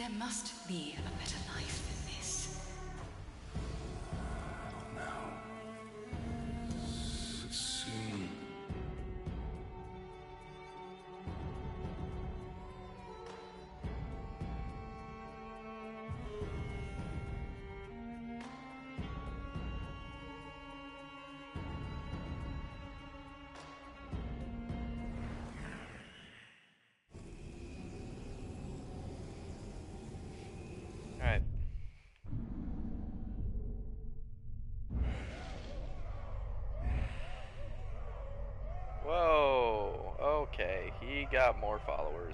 There must be a better life than this. Now, soon. Alright. Whoa, okay, he got more followers.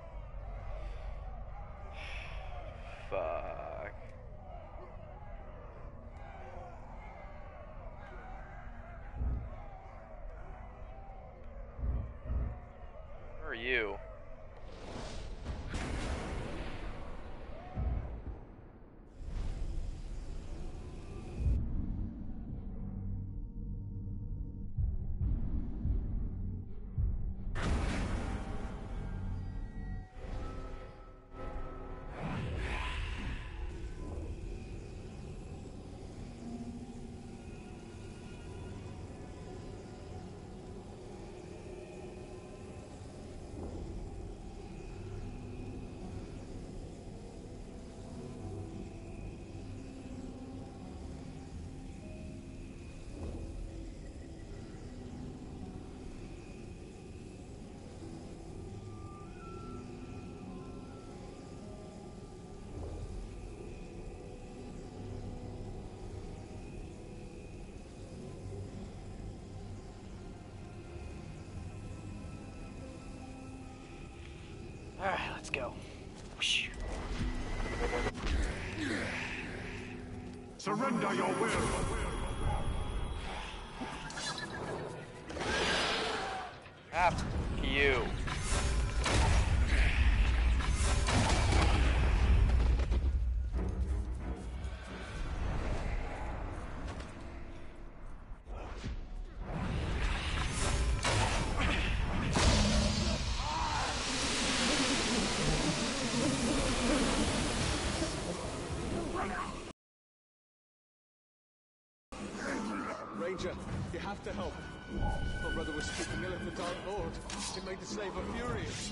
Fuck. Who are you? Alright, let's go. Whoosh. Surrender your will. After you. Ranger, you have to help. My brother was speaking ill of the Dark Lord. It made the Slaver furious.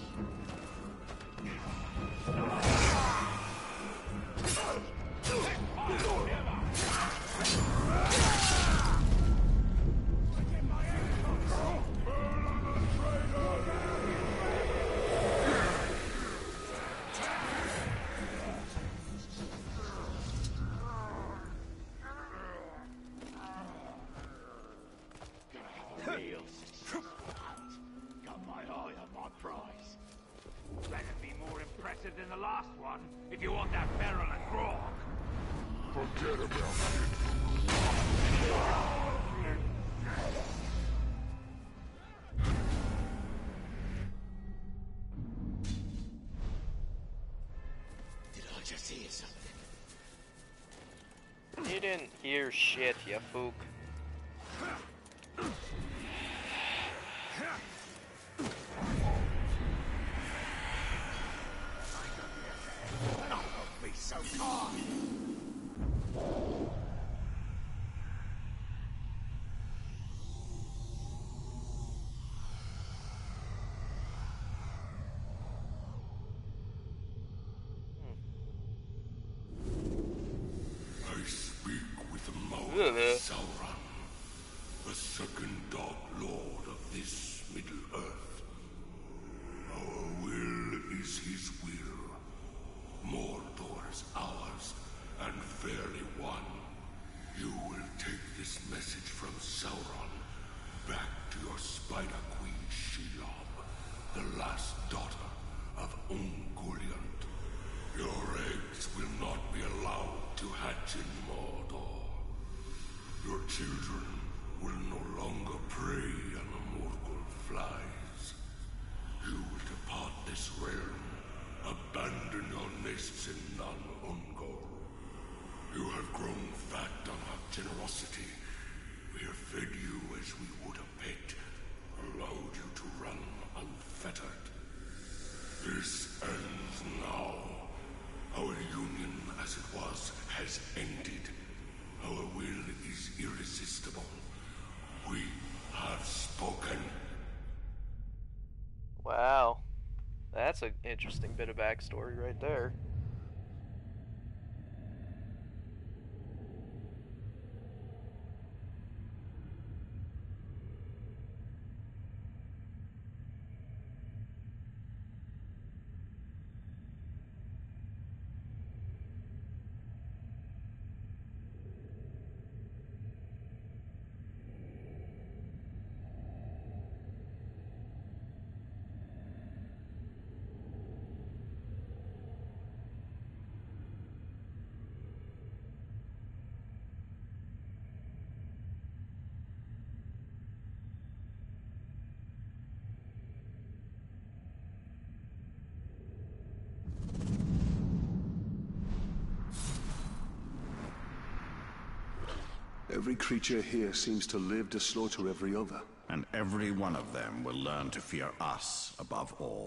Got my eye on my prize. Better be more impressive than the last one if you want that barrel of grog. Forget about it. Did I just hear something? You didn't hear shit, you fook. Be so hard. I speak with the mouth Ugh. of Sauron, the second Dark Lord of this Middle Earth. Our will is his will. Mordor is ours, and fairly won. You will take this message from Sauron back to your Spider Queen Shelob, the last daughter of Ungoliant. Your eggs will not be allowed to hatch in Mordor. Your children will no longer prey on the Morgul flies. You will depart this realm, abandon your nests in Nan Ungol. You have grown fat on our generosity. We have fed you as we would a pet. Alas, That's an interesting bit of backstory right there. Every creature here seems to live to slaughter every other. And every one of them will learn to fear us above all.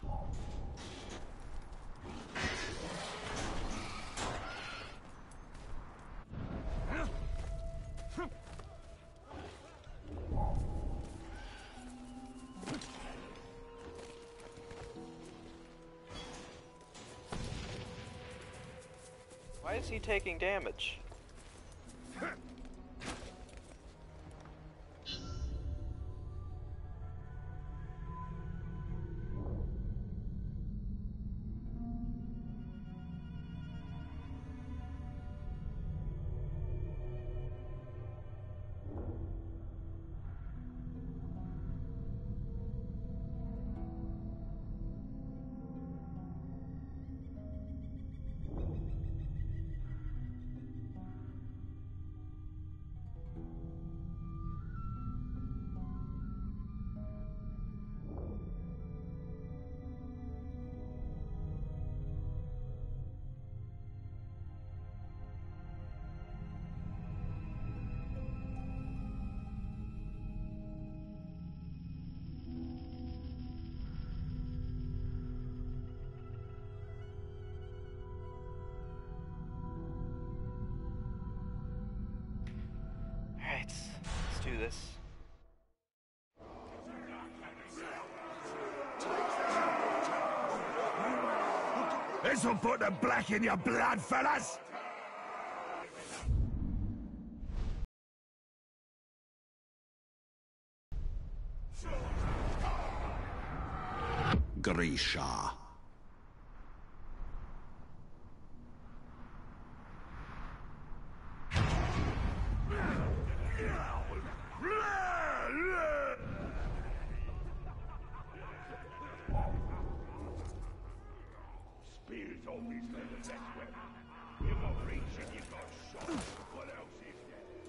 Why is he taking damage? Alright, let's do this. This'll put the black in your blood, fellas! Grisha. Spears always been the best weapon. You got reach and you got shot. What else is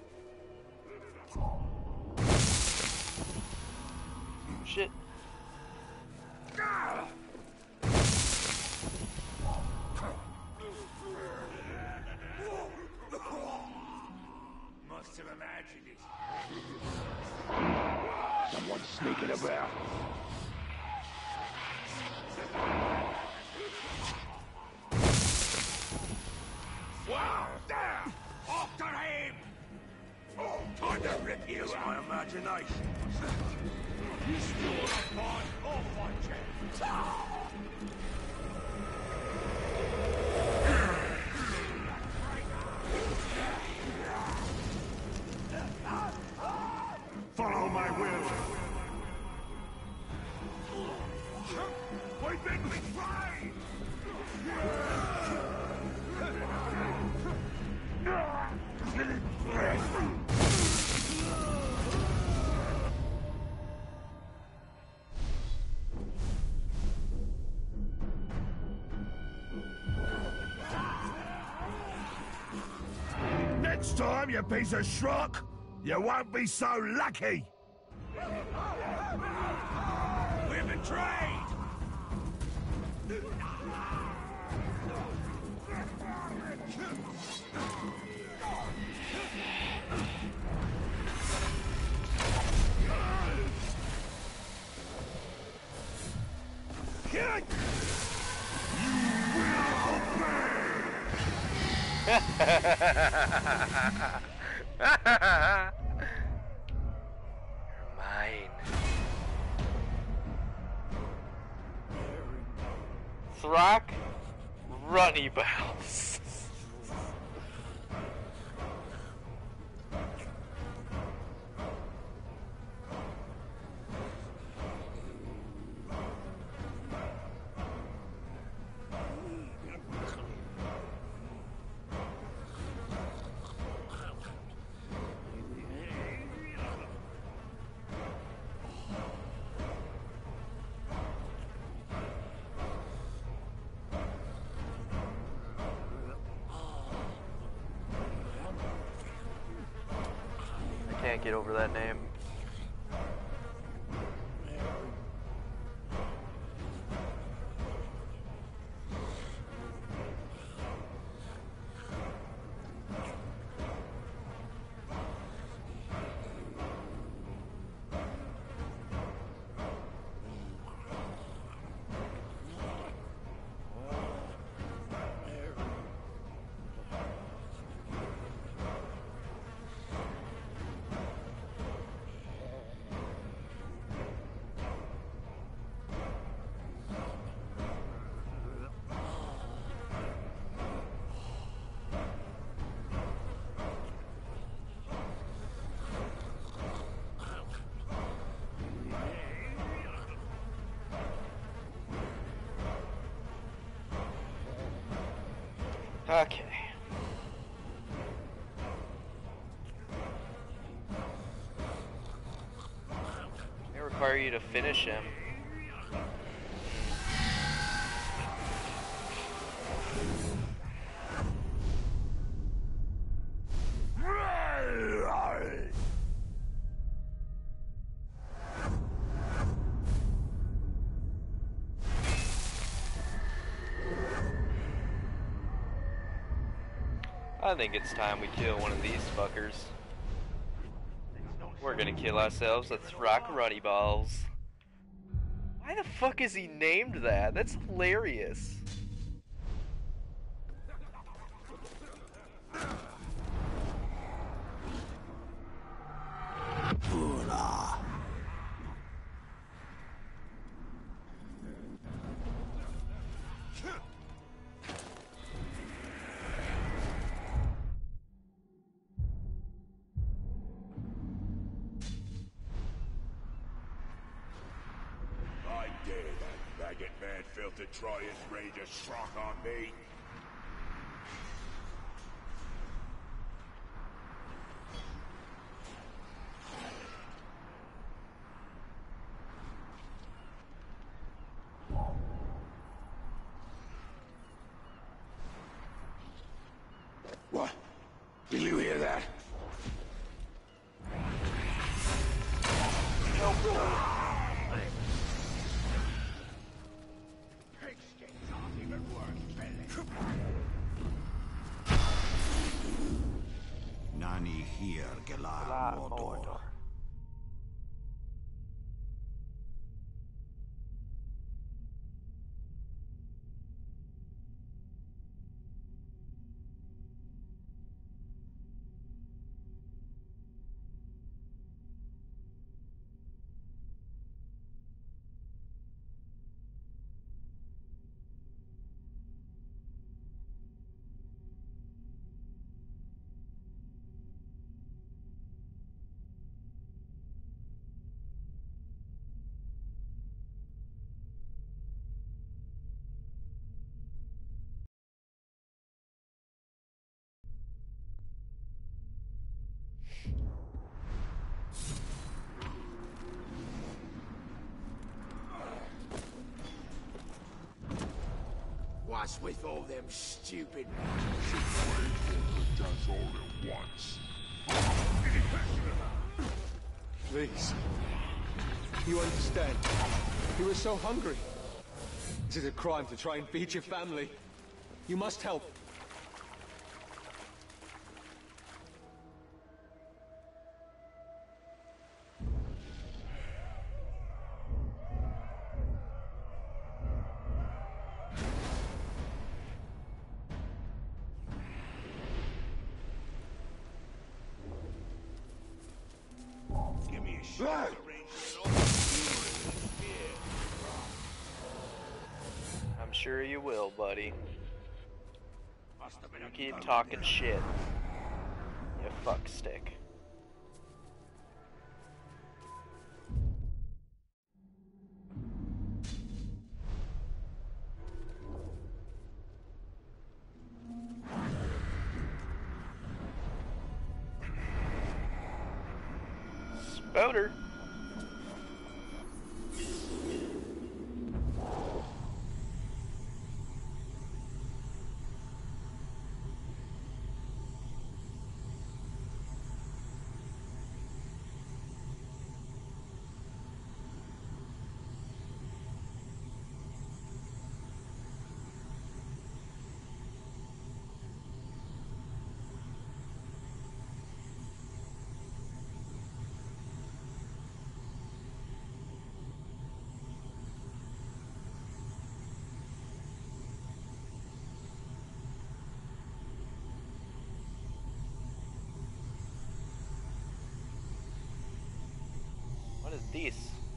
there? Shit. Must have imagined it. Someone's sneaking about. Wow! There! After him! Oh, time to rip you out! My imagination. You still upon all watching. Follow my will. We've been betrayed! Next time, you piece of schrock, you won't be so lucky! We're betrayed! You're mine. Throck Runny Bells. Can't get over that name. Okay. They require you to finish him. I think it's time we kill one of these fuckers. We're gonna kill ourselves. Let's rock Runny Balls. Why the fuck is he named that? That's hilarious. To try his rage a strong on me. What? Did you hear that? Nani here, Galar Mordor. What's with all them stupid... Does all at once. Please. You understand? You were so hungry. Is it a crime to try and feed your family? You must help. Give me a shot. sure you will, buddy. Must have been You a keep gun talking there. shit. You fuck stick. Spouter. What is this?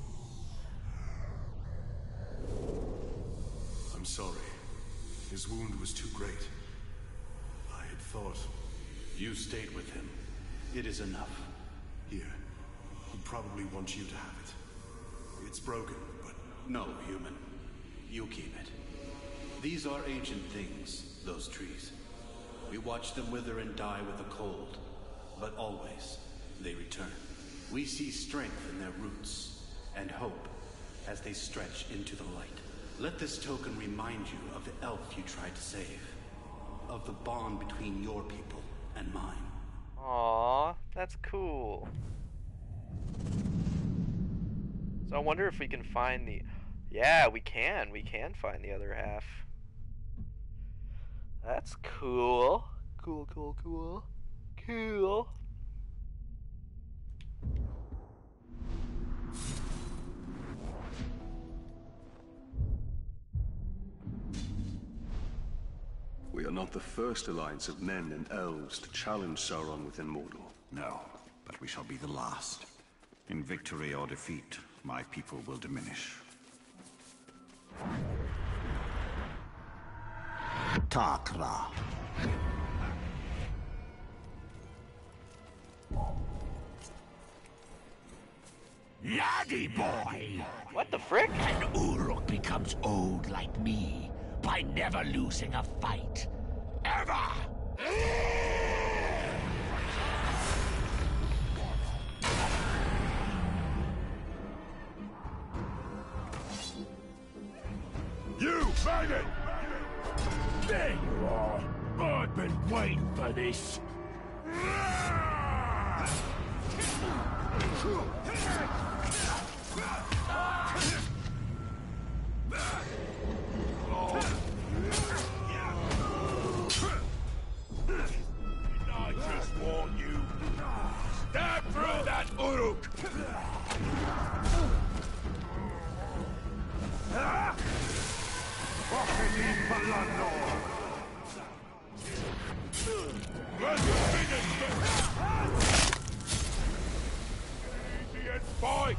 I'm sorry. His wound was too great. I had thought... You stayed with him. It is enough. Here. He'd probably want you to have it. It's broken, but... No, human. You keep it. These are ancient things, those trees. We watch them wither and die with the cold, but always they return. We see strength in their roots, and hope as they stretch into the light. Let this token remind you of the elf you tried to save, of the bond between your people and mine. Aww, that's cool. So I wonder if we can find the... Yeah, we can. We can find the other half. That's cool. Cool, cool, cool. Cool. We are not the first alliance of men and elves to challenge Sauron within Mordor. No, but we shall be the last. In victory or defeat, my people will diminish. Takra. Laddie boy! What the frick? And Uruk becomes old like me by never losing a fight. Ever! You faggot! There you are! I've been waiting for this! I just warn you. Stab through that Uruk! Fucking Balando! When you finish this! Easy and fight!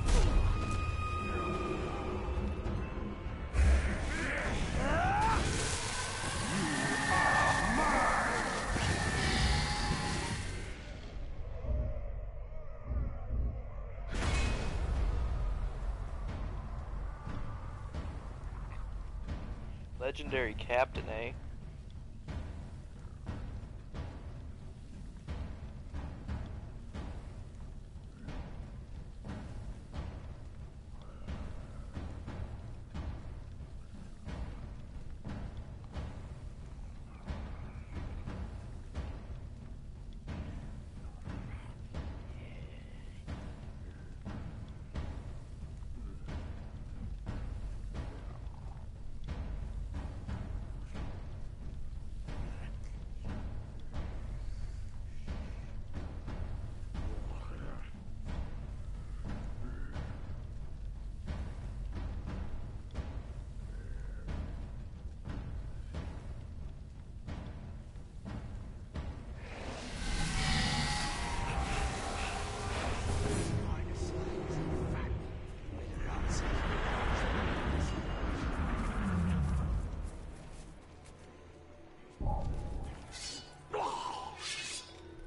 Legendary captain, eh?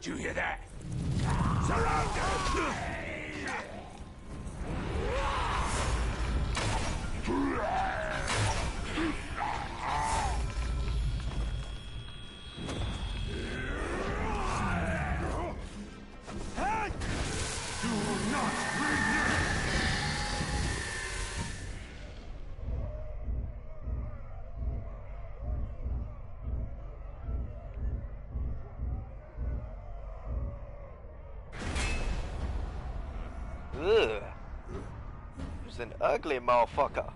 Do you hear that? Surrounded! Ugh. He's an ugly motherfucker.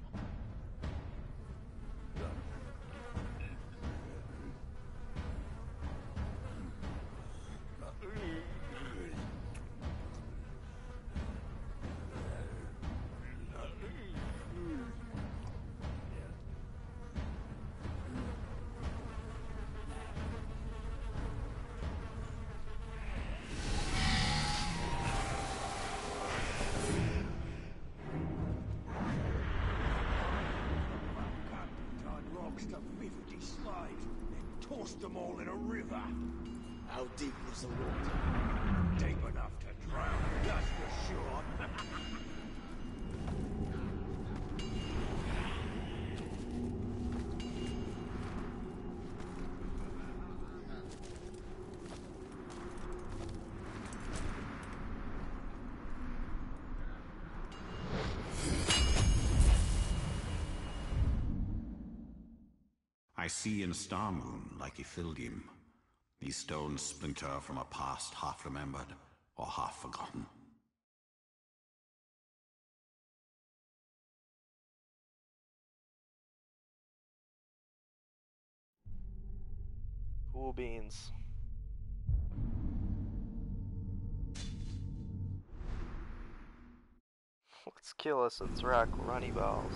To 50 slaves and tossed them all in a river. How deep was the water? Deep enough to drown, that's for sure. I see in Star Moon, like Ithildium, these stones splinter from a past half remembered or half forgotten. Cool beans. Let's kill us a Thrak runny balls.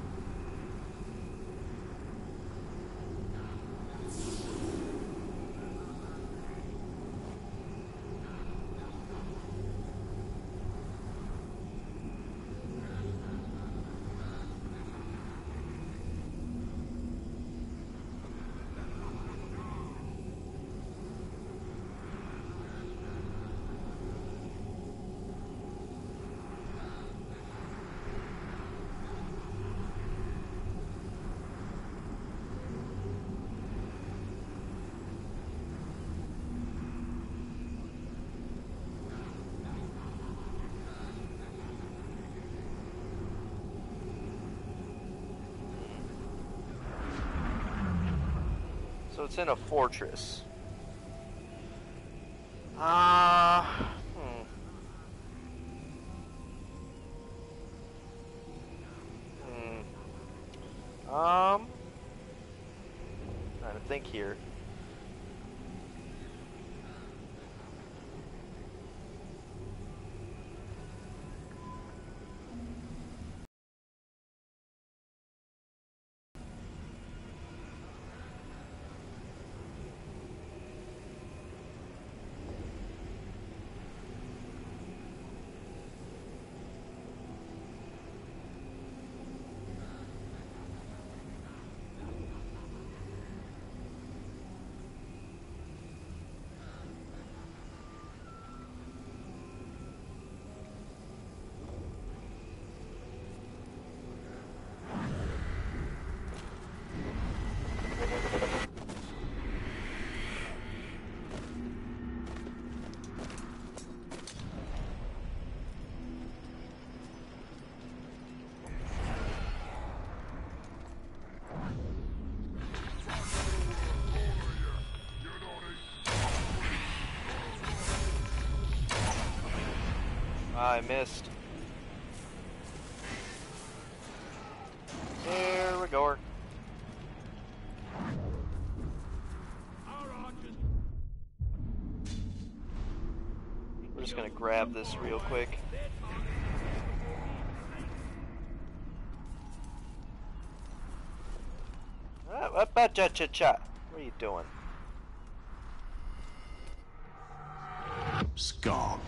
So it's in a fortress. Trying to think here. I missed. There we go. We're just gonna grab this real quick. Cha-cha-cha. What are you doing? Skog.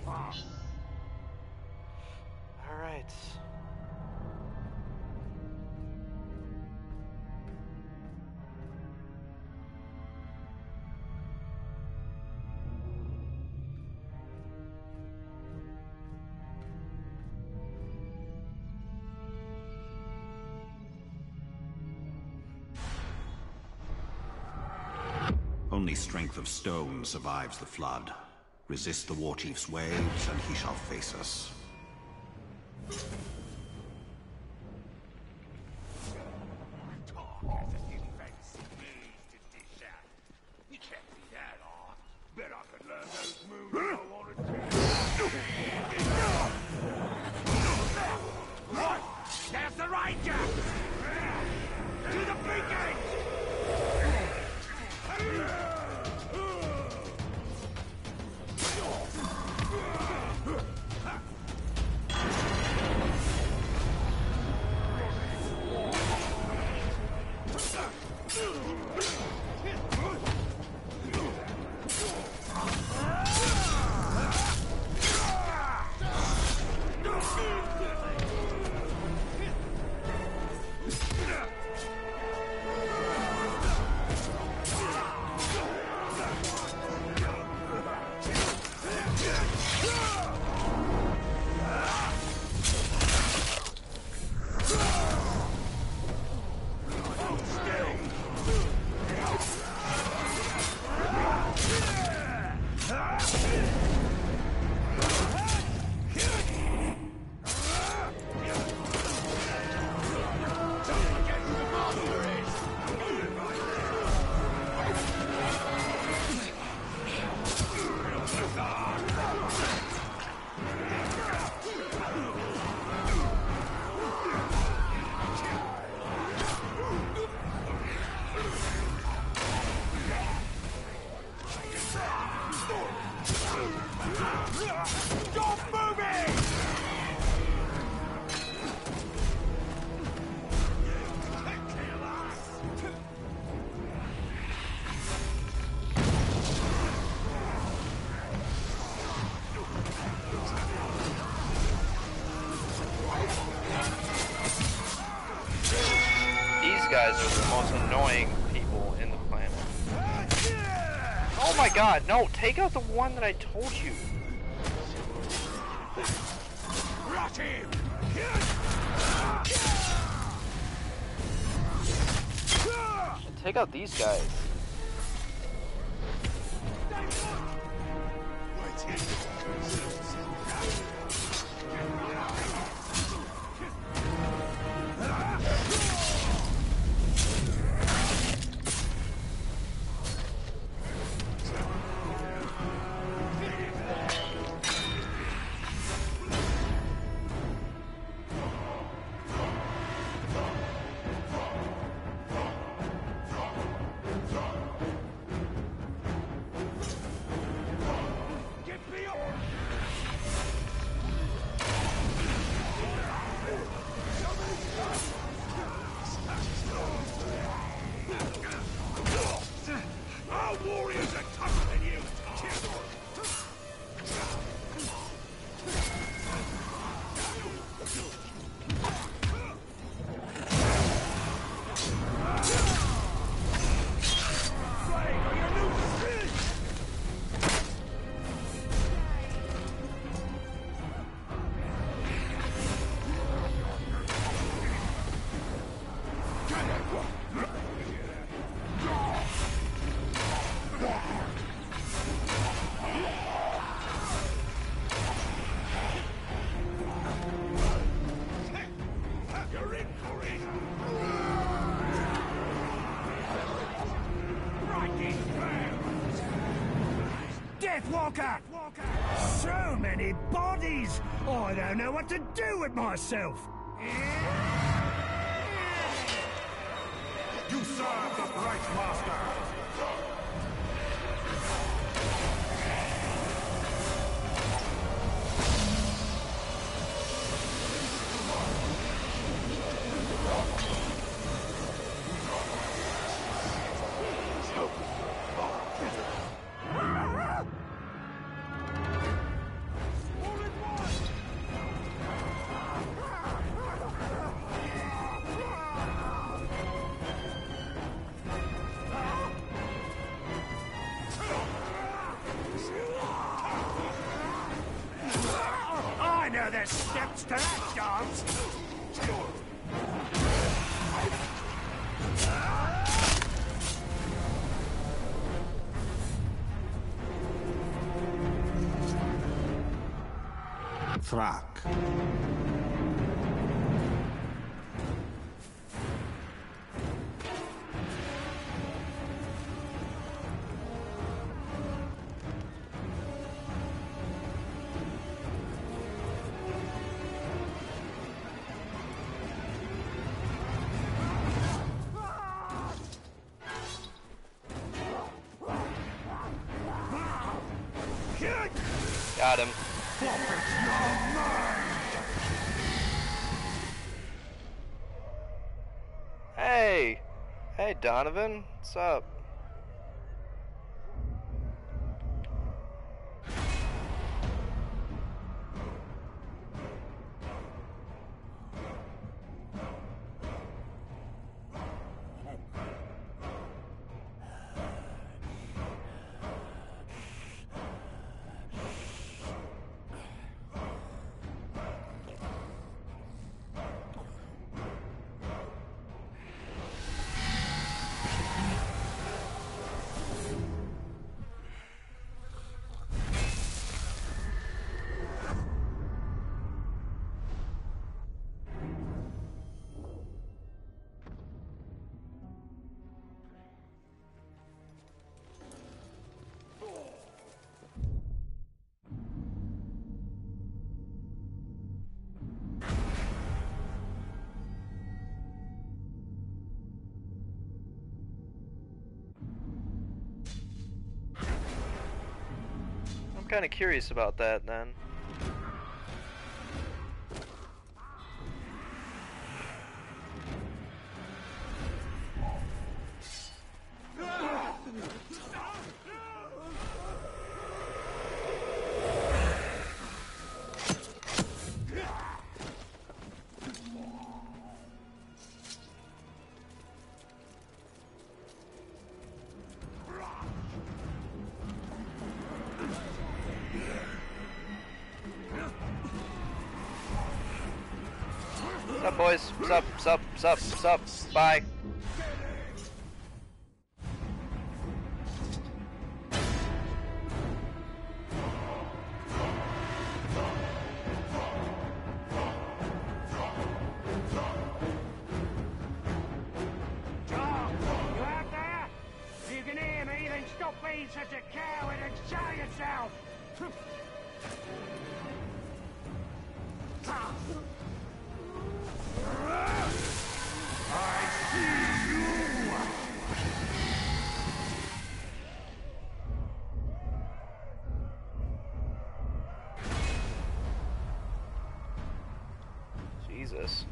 Alright. Only strength of stone survives the flood. Resist the Warchief's waves, and he shall face us. There's the Ranger! To the beacon! Guys are the most annoying people in the planet. Oh my god, no, take out the one that I told you. Rot him! Take out these guys. Deathwalker! So many bodies! I don't know what to do with myself! You serve the Bright Master! there's steps to that dance. Thrak. Got him. Hey! Hey, Donovan. What's up? I'm kind of curious about that then. What's up, boys? What's up? What's up? What's up? What's up? Bye. John, you out there? If you can hear me, then stop being such a coward and show yourself! I see you! Jesus.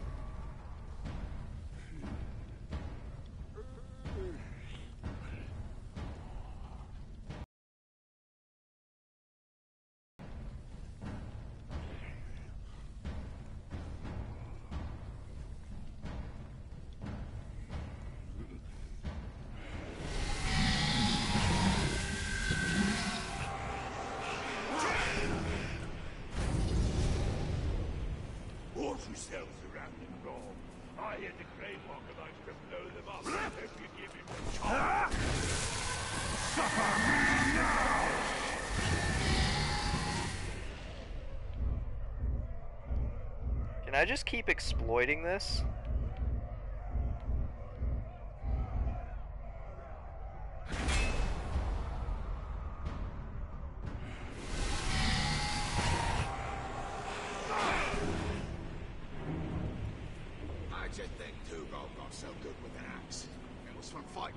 Watch yourselves around them, Rob. I had the Grey Walker likes to blow them up if you give him the chance. Suffer me now! Can I just keep exploiting this? I just think Tugal got so good with an axe. It was from fighting.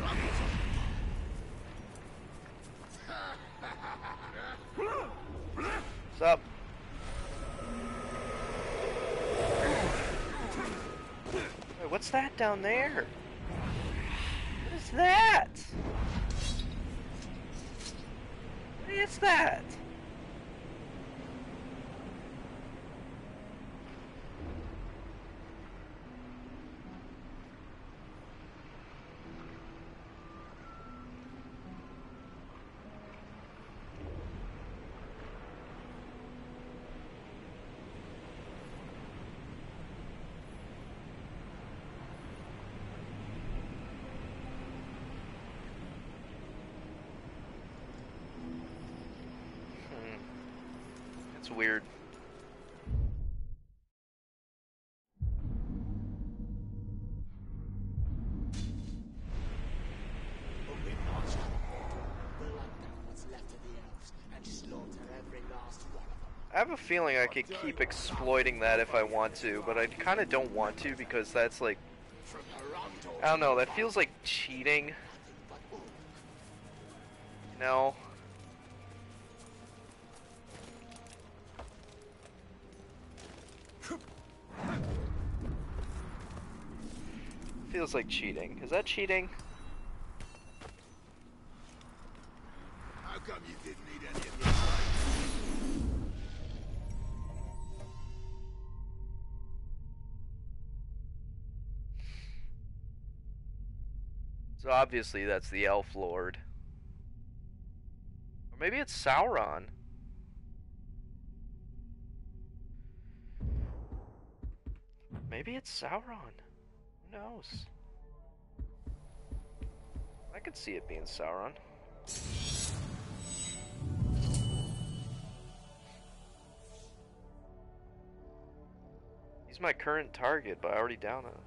What's up? Wait, what's that down there? What is that? What is that? It's weird. I have a feeling I could keep exploiting that if I want to, but I kind of don't want to because that's like, I don't know, that feels like cheating. No. Feels like cheating. Is that cheating? How come you didn't need any of this? So obviously that's the Elf Lord. Or maybe it's Sauron. Maybe it's Sauron. Who knows? I could see it being Sauron. He's my current target, but I already down him.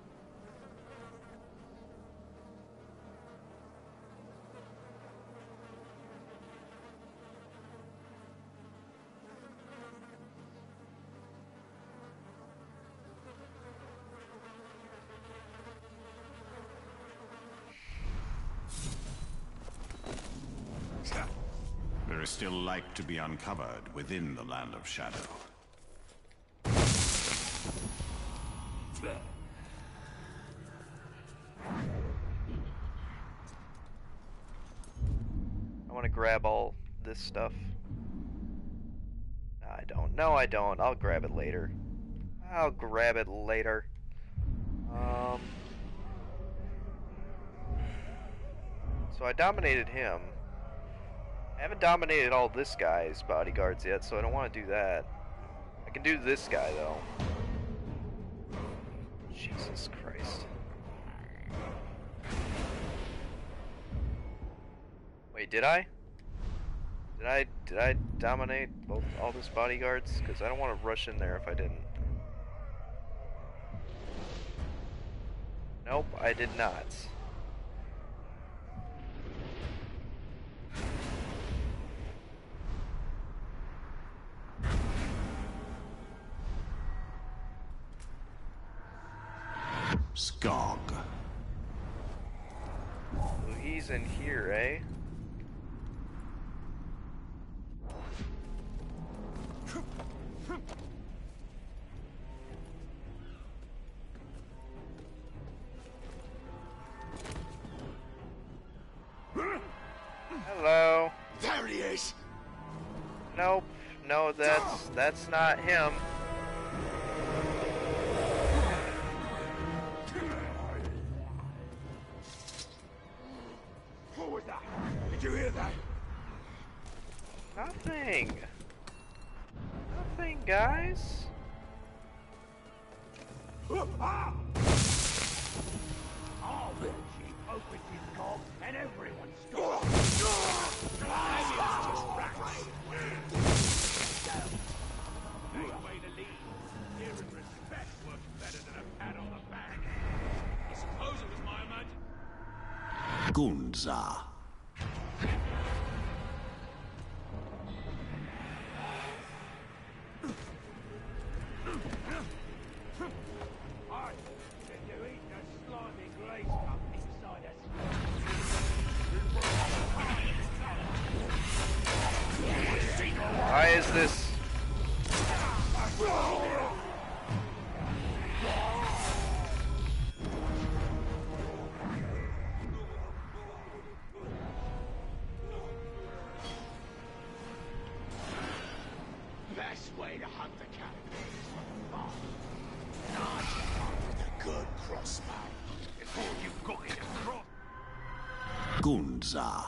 There is still light to be uncovered within the Land of Shadow. I want to grab all this stuff. No, I don't. No, I don't. I'll grab it later. I'll grab it later. So I dominated him. I haven't dominated all this guy's bodyguards yet, so I don't want to do that. I can do this guy, though. Jesus Christ. Wait, did I? Did I dominate all this bodyguards? Because I don't want to rush in there if I didn't. Nope, I did not. Skog. So he's in here, eh? Hello. There he is. Nope. No, that's not him. What was that? Did you hear that? Nothing. Nothing, guys. Ah! All the cheap opens his cock and everyone stops. Maybe it's just rats. Good way to lead. Fear and respect works better than a pat on the back. I suppose it was my imagination. Gunza. Why is this? Best way to hunt the cat is from afar. Not with a good crossbow. Before you've got it across. Gunza.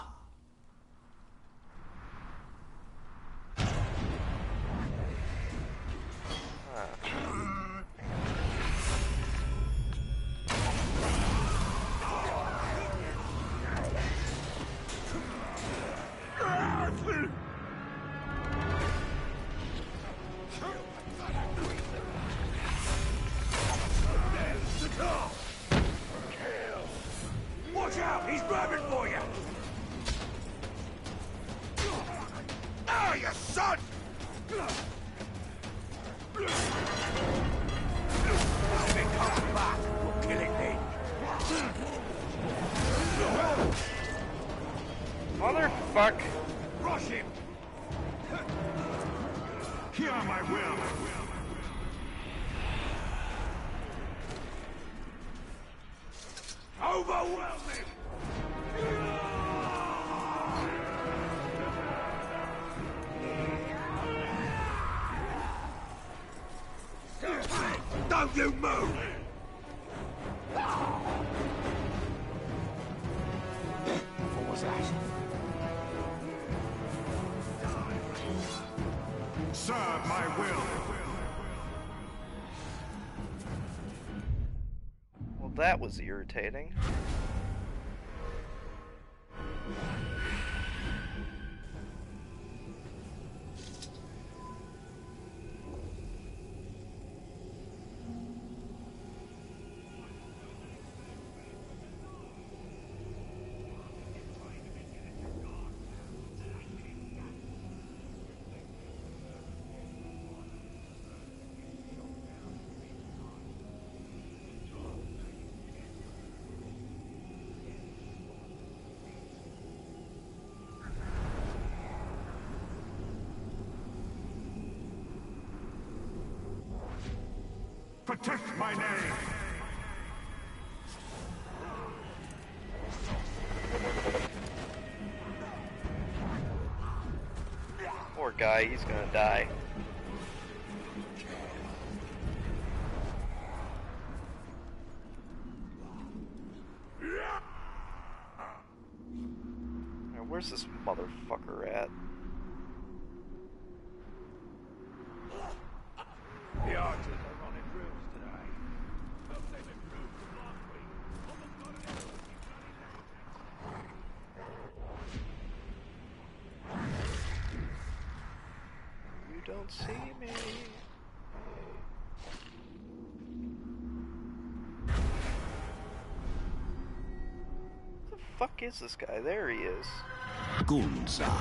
are you, son? If he comes back, we'll kill him then. Motherfuck. Rush him. Hear my will. Overwhelming. Don't you move! What was that? Serve my will. Well, that was irritating. Protect my name. Poor guy, he's gonna die. Now, where's this motherfucker at? The archers are running rooms today. Hope they've improved from last week. You don't see me. What the fuck is this guy? There he is. Gunza.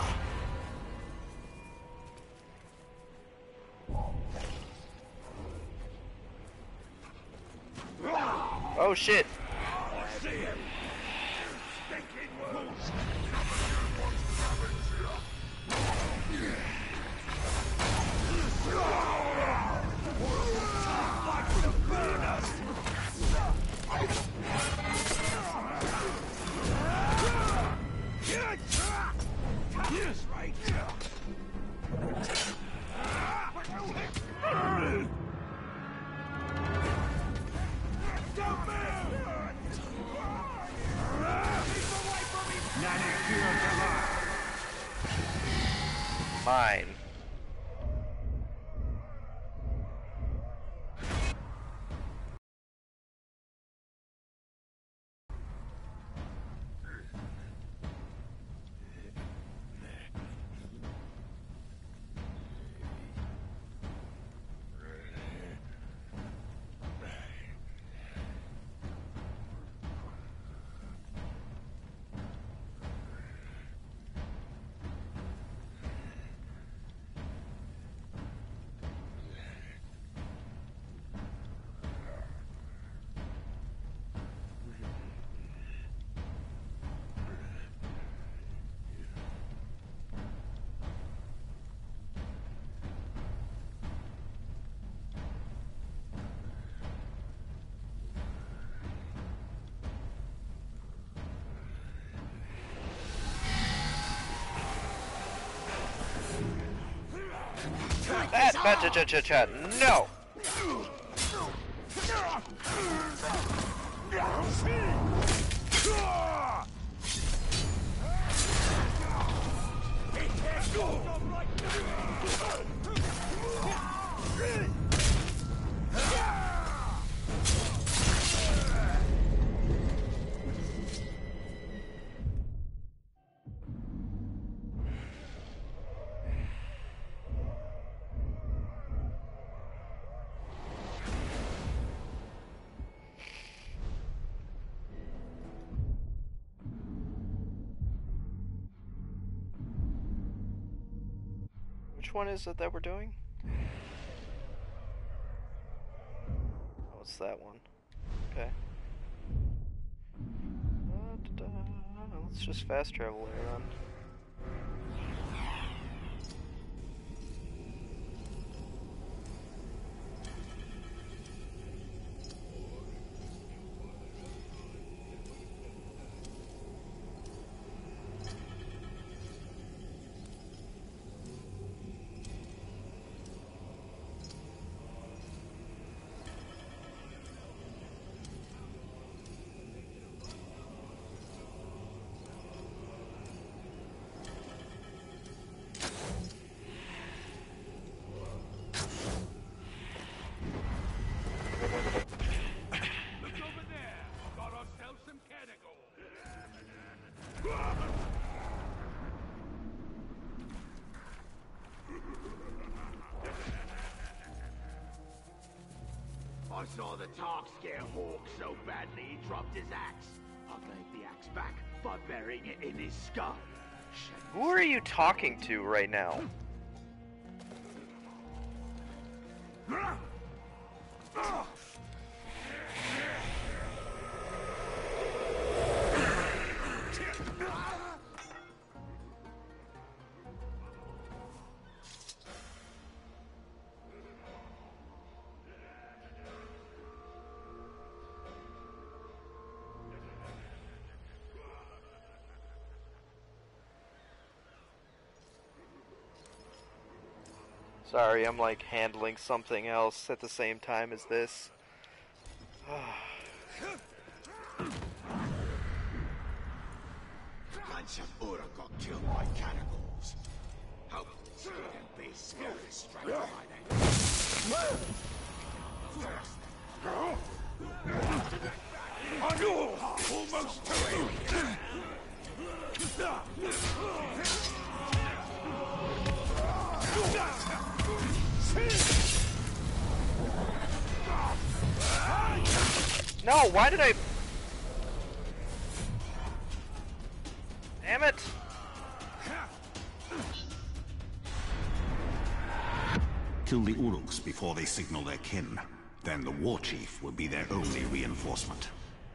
Oh shit! I see him. Stinking wolves. Fight to burn us. Yes, right. Don't move! Mine. That no. Which one is it that we're doing? Oh, it's that one. Okay. Let's just fast travel there then. I saw the Tark scare Hawk so badly he dropped his axe. I gave the axe back by burying it in his skull. Who are you talking to right now? Sorry, I'm like handling something else at the same time as this. Bunch of Uruk got killed by cannibals. Hope skin and beasts will be straight by then. I know! Almost to it! No, why did I... Damn it! Kill the Uruks before they signal their kin. Then the war chief will be their only reinforcement.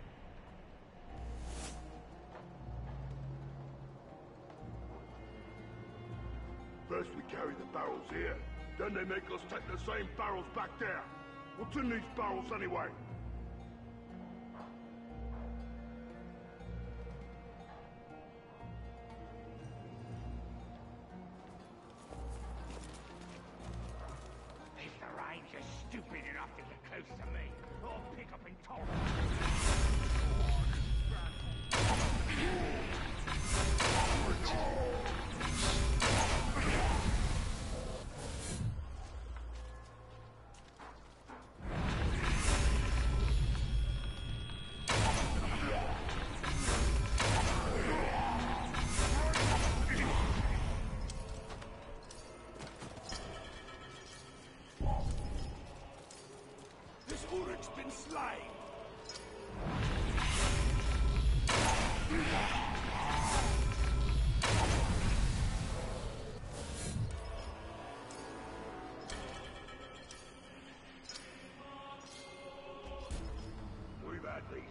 First we carry the barrels here, then they make us take the same barrels back there. What's in these barrels anyway? If the ranger's stupid enough to get close to me, I'll pick up and talk. This Uruk's been slain! We've had these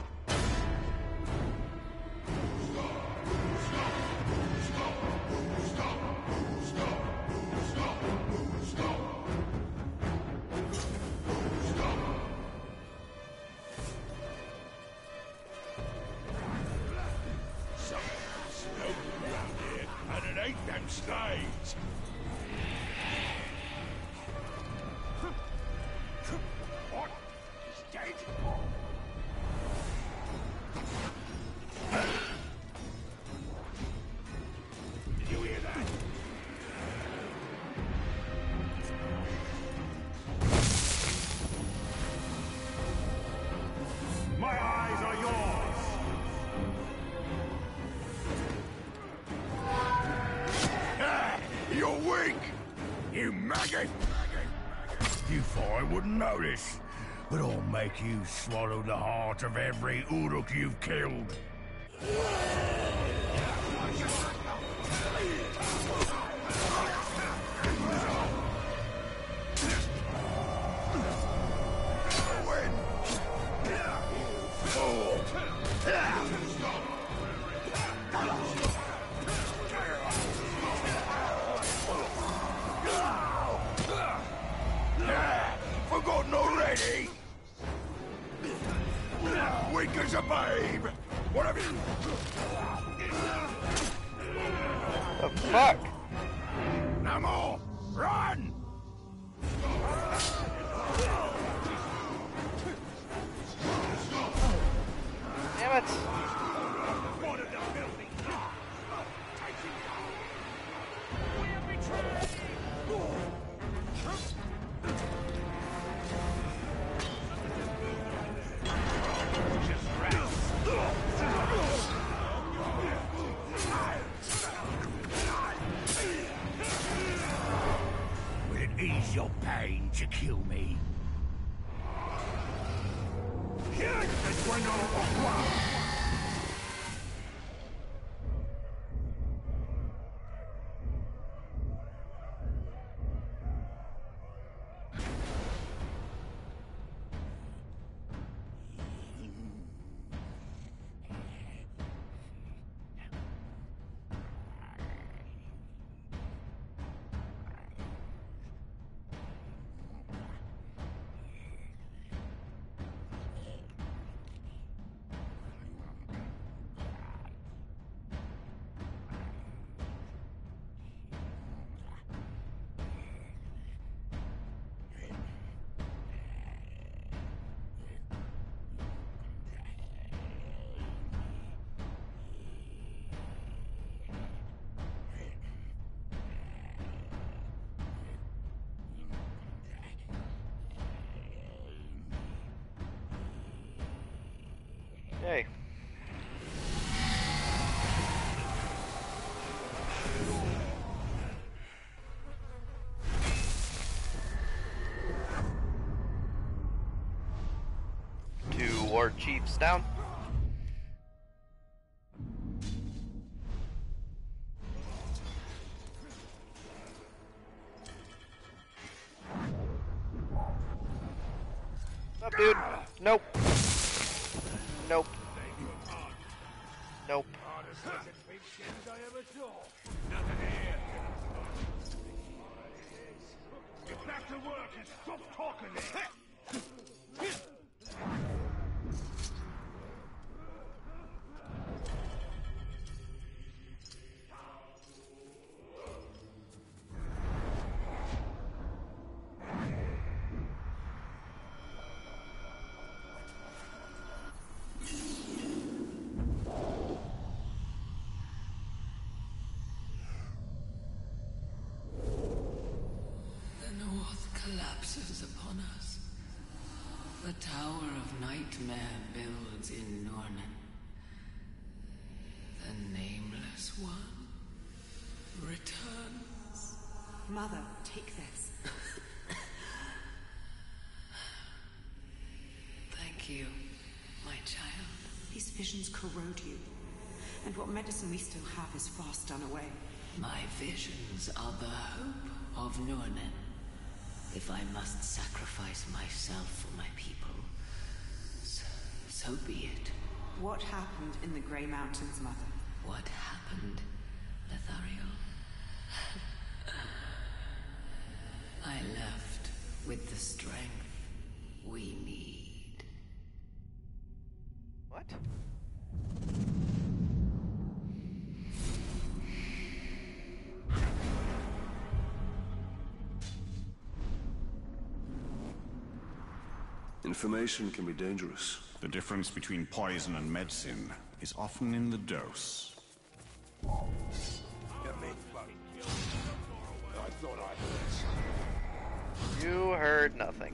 And it ain't them slaves! What? He's dead? Did you hear that? My eyes are yours! You're weak! You maggot! You thought I wouldn't notice, but I'll make you swallow the heart of every Uruk you've killed. use your pain to kill me. Yay. Two war chiefs down. Up, dude. Nope. Nope. Nope. Get back to work and stop talking there. The North collapses upon us. The Tower of Nightmare builds in Nornen. The Nameless One returns. Mother, take this. Thank you, my child. These visions corrode you. And what medicine we still have is fast done away. My visions are the hope of Nornen. If I must sacrifice myself for my people, so be it. What happened in the Grey Mountains, Mother? What happened, Lethariel? I left with the strength we need. What? Information can be dangerous. The difference between poison and medicine is often in the dose. I thought I heard something. You heard nothing.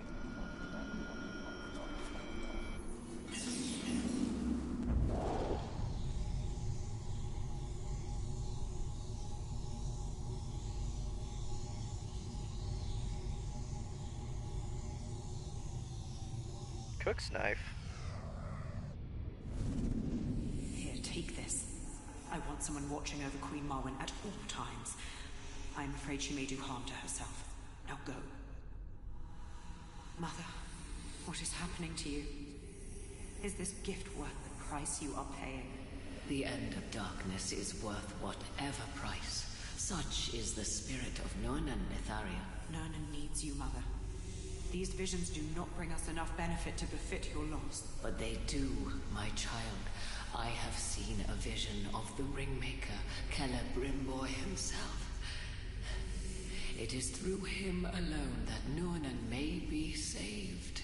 Cook's knife. Here, take this. I want someone watching over Queen Marwen at all times. I'm afraid she may do harm to herself. Now go. Mother, what is happening to you? Is this gift worth the price you are paying? The end of darkness is worth whatever price. Such is the spirit of Nornen, Netharia. Nornen needs you, Mother. These visions do not bring us enough benefit to befit your loss. But they do, my child. I have seen a vision of the Ringmaker, Celebrimbor himself. It is through him alone that Nornen may be saved.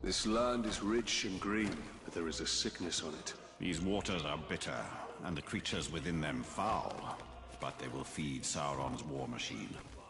This land is rich and green, but there is a sickness on it. These waters are bitter, and the creatures within them foul. But they will feed Sauron's war machine.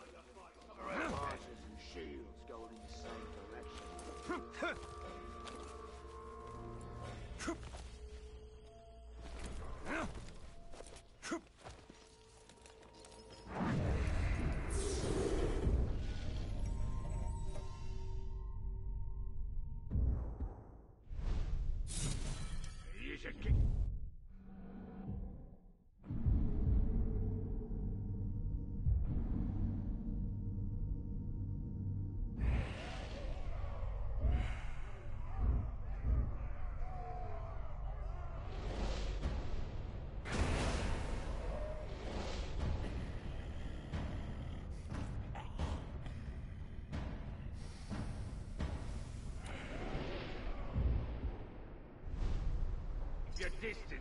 You're distant.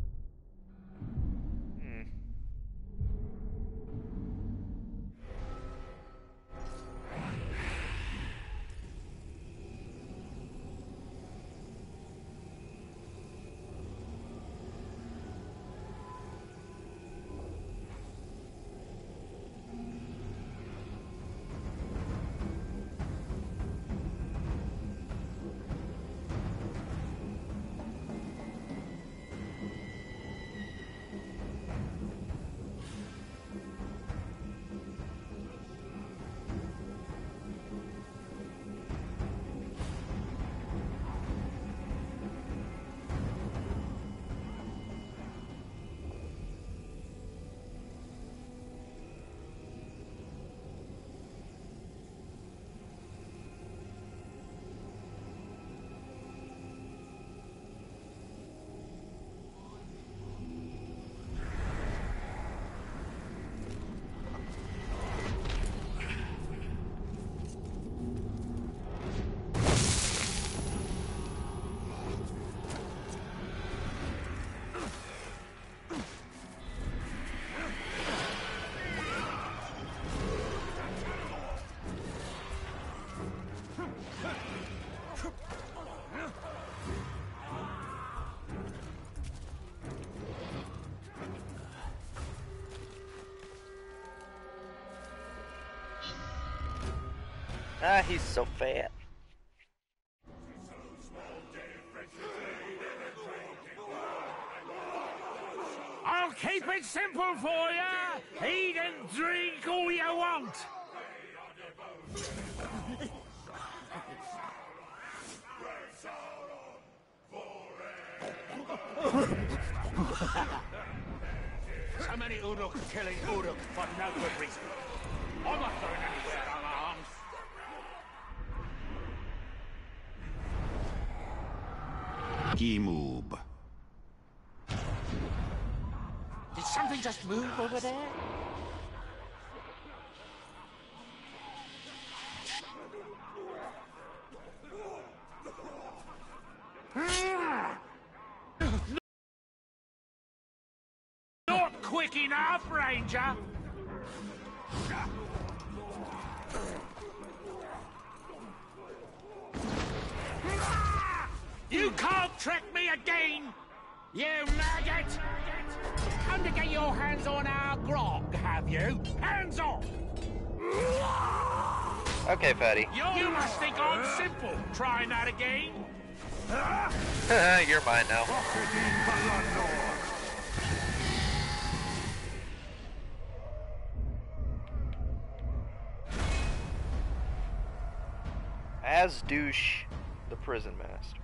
Ah, he's so fat. I'll keep it simple for you. Eat and drink all you want. So many Uruk killing Uruk for no good reason. I'm not going anywhere unarmed. Gimoob. Did something just move over there? Not quick enough, Ranger! You can't trick me again! You maggot! Come to get your hands on our grog, have you? Hands off! Okay, fatty. You must think I'm simple. Trying that again? You're mine now. As douche the prison master.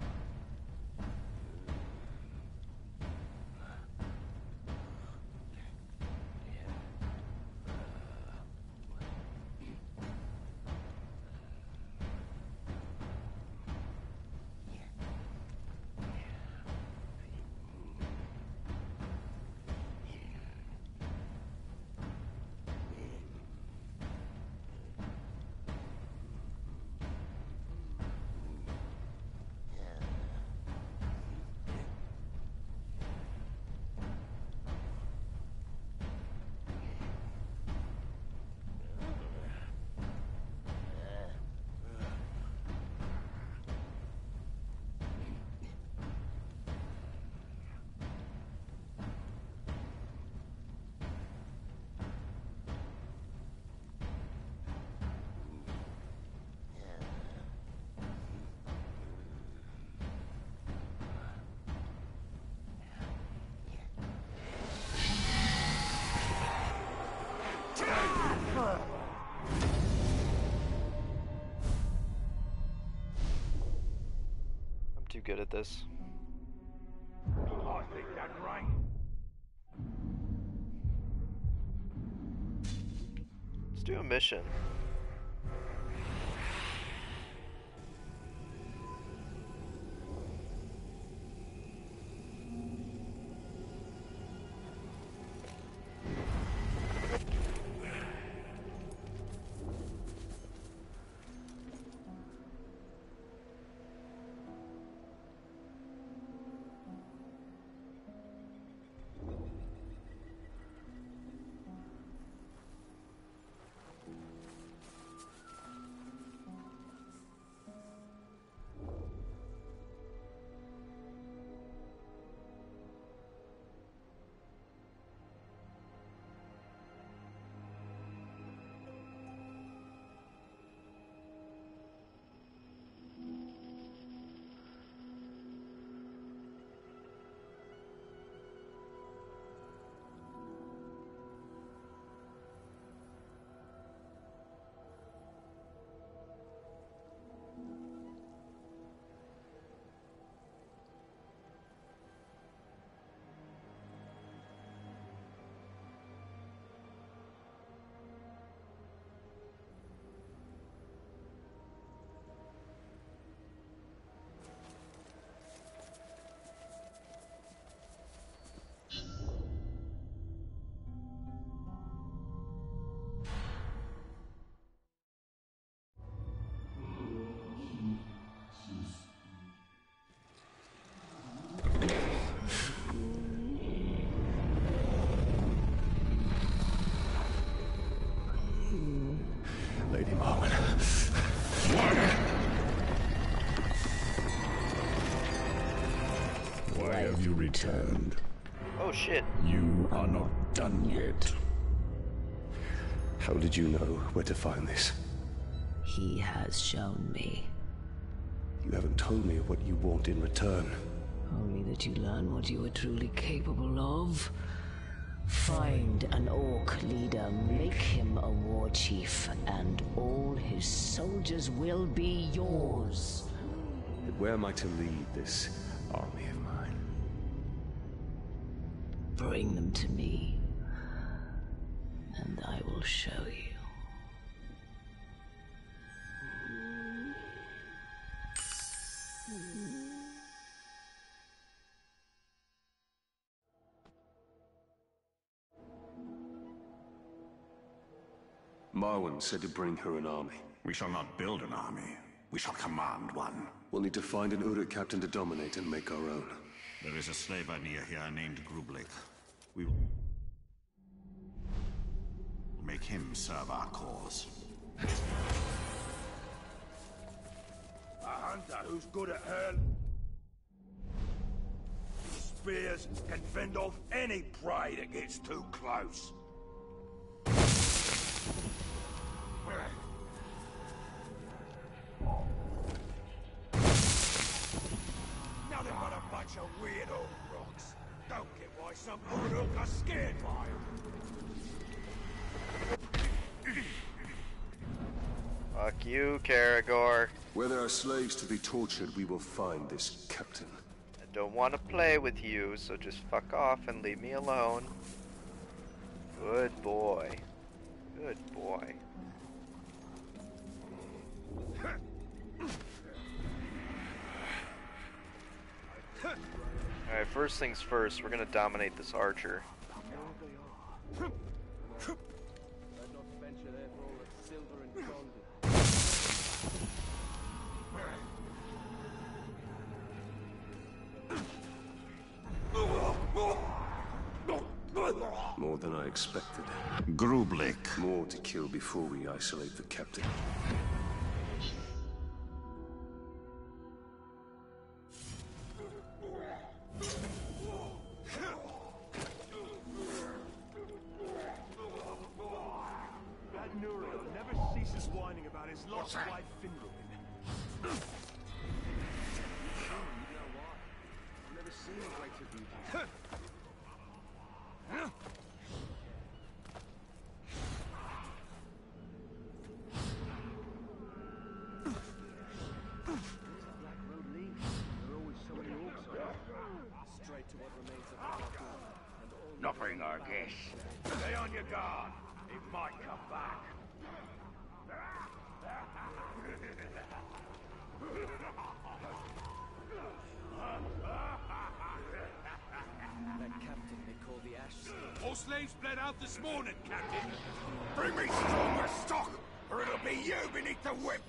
good at this. I think that right. Let's do a mission. Lady Marwen. Why have you returned? Oh shit. You are not done yet. How did you know where to find this? He has shown me. You haven't told me what you want in return. Only that you learn what you are truly capable of. Find an orc leader, make him a war chief, and all his soldiers will be yours. But where am I to lead this army of mine? Bring them to me, and I will show you. Marwen said to bring her an army. We shall not build an army. We shall command one. We'll need to find an Uruk captain to dominate and make our own. There is a slave idea here named Grublik. We will make him serve our cause. A hunter who's good at her spears can fend off any prey that gets too close. Nothing but a bunch of weird old rocks. Don't get why some Uruk are scared by them. Fuck you, Karagor. Where there are slaves to be tortured, we will find this captain. I don't want to play with you, so just fuck off and leave me alone. Good boy. Good boy. Alright, first things first, we're gonna dominate this archer. More than I expected. Grublik. More to kill before we isolate the captain. That Nuriel never ceases whining about his lost wife Finruin. You know why? I've never seen a greater beauty. Black road leads. They're always this. Stay on your guard. It might come back. That captain they call the Ash Slayer. More slaves bled out this morning, Captain. Bring me stronger stock, or it'll be you beneath the whip.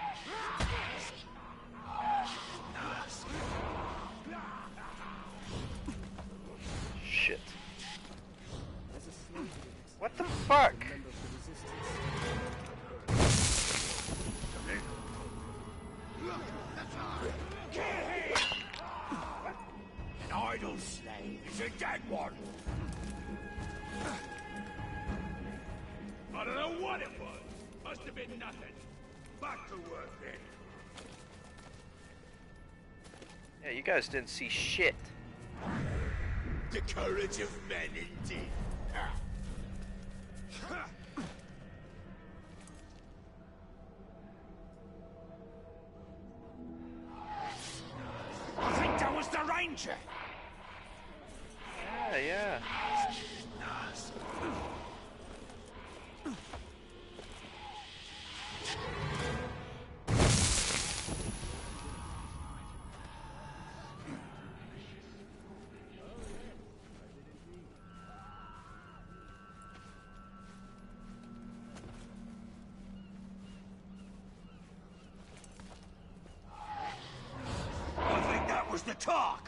Shit. There's a slave here. What the fuck? Member of the resistance. An idle slave is a dead one. I don't know what it was. Must have been nothing. Back to work then. Yeah, you guys didn't see shit. The courage of men, indeed. I think that was the ranger. Yeah. I think that was the talk.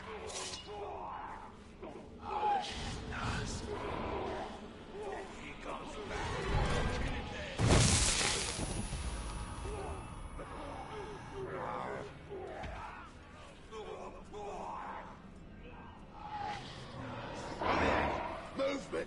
He comes back. Movement.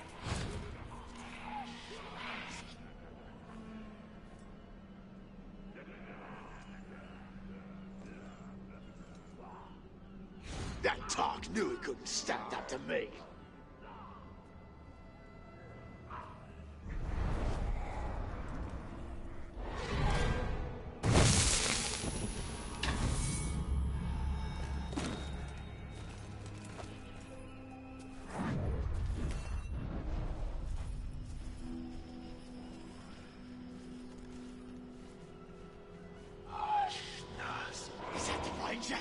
That Tark knew he couldn't stand up to me. Is that the ranger?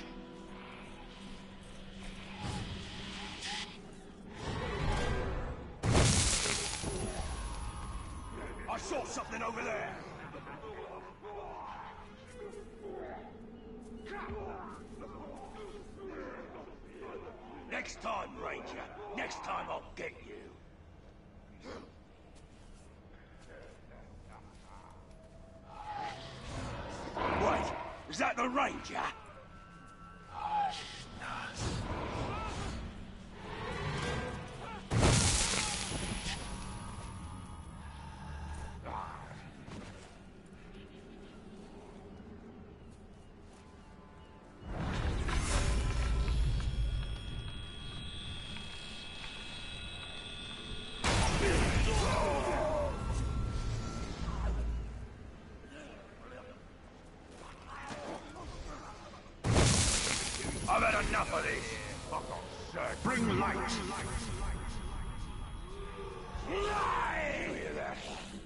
I saw something over there. Next time, Ranger. Next time I'll get you. Wait, is that the Ranger? I've had enough of this. Fuck off, sir. Bring light. Hear that?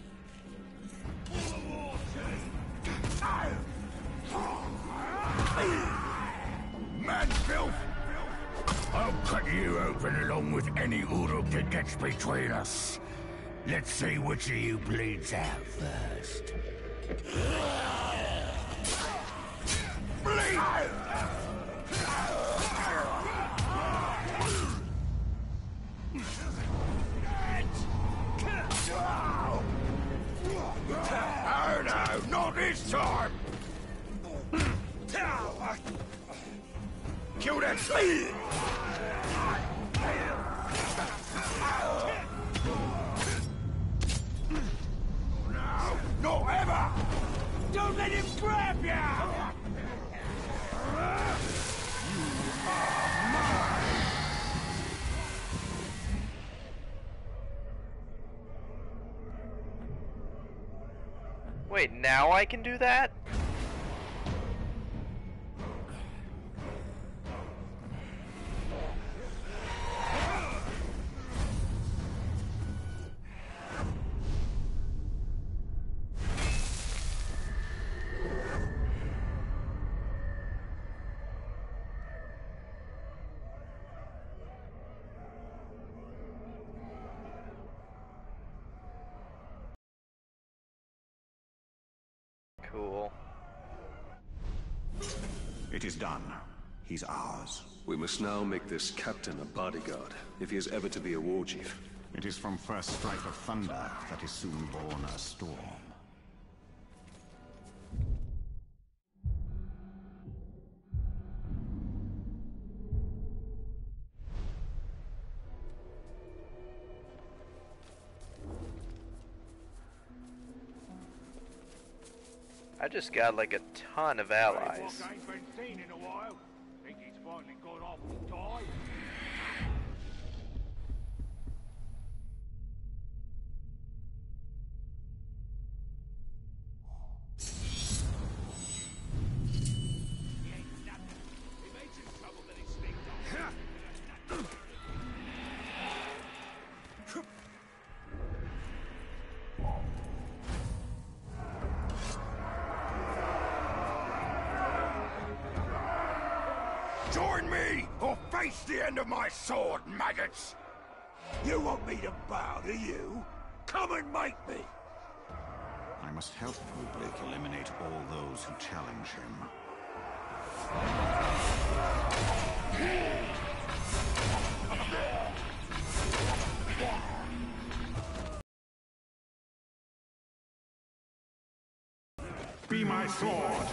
Man filth! I'll cut you open along with any Uruk that gets between us. Let's see which of you bleeds out first. Bleed! Oh no, not this time! Kill that slave! No, not ever! Don't let him grab you! Wait, now I can do that? Cool. It is done. He's ours. We must now make this captain a bodyguard, if he is ever to be a war chief. It is from first strike of thunder that is soon born a storm. I just got like a ton of allies. Ain't been seen in a while. Think he's finally gone off to die. He ain't nothing. He made some trouble that he sneaked off. Join me, or face the end of my sword, maggots! You want me to bow to you? Come and make me! I must help Kublai eliminate all those who challenge him. Be my sword!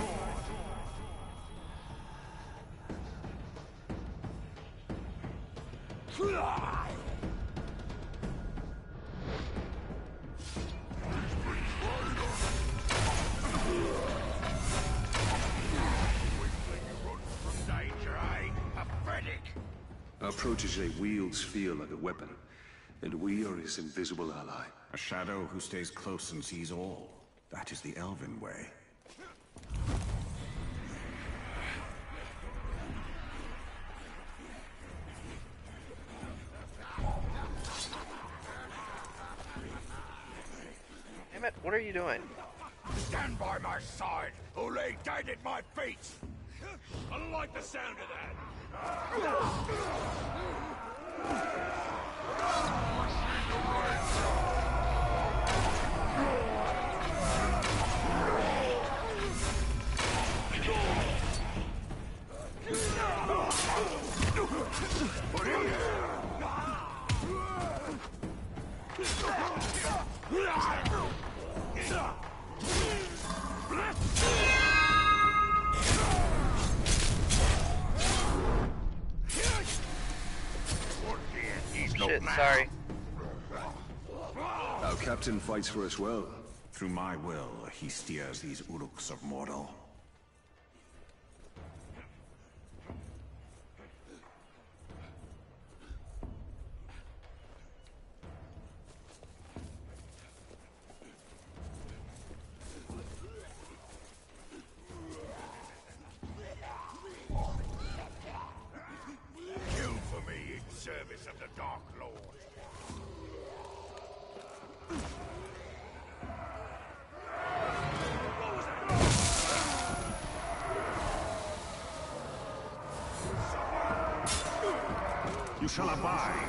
Our protege wields fear like a weapon, and we are his invisible ally. A shadow who stays close and sees all. That is the Elven way. Damn it, what are you doing? Stand by my side, or lay dead at my feet! I don't like the sound of that. Shit, sorry. Our captain fights for us well. Through my will, he steers these Uruks of Mordor. Kill for me in service of the Dark Lord. You shall abide.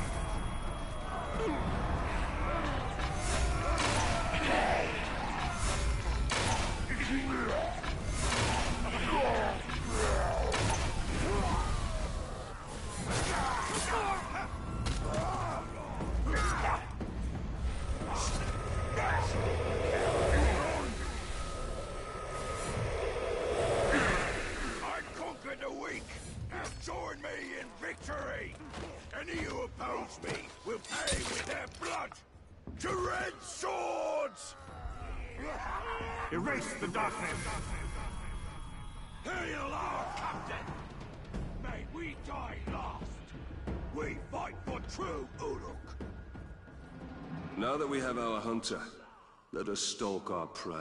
I conquered the weak. Now join me in victory. Any who oppose me will pay with their blood. To red swords! Erase the darkness. Here you are, Captain. May we die last. We fight for true Uruk. Now that we have our hunter, let us stalk our prey.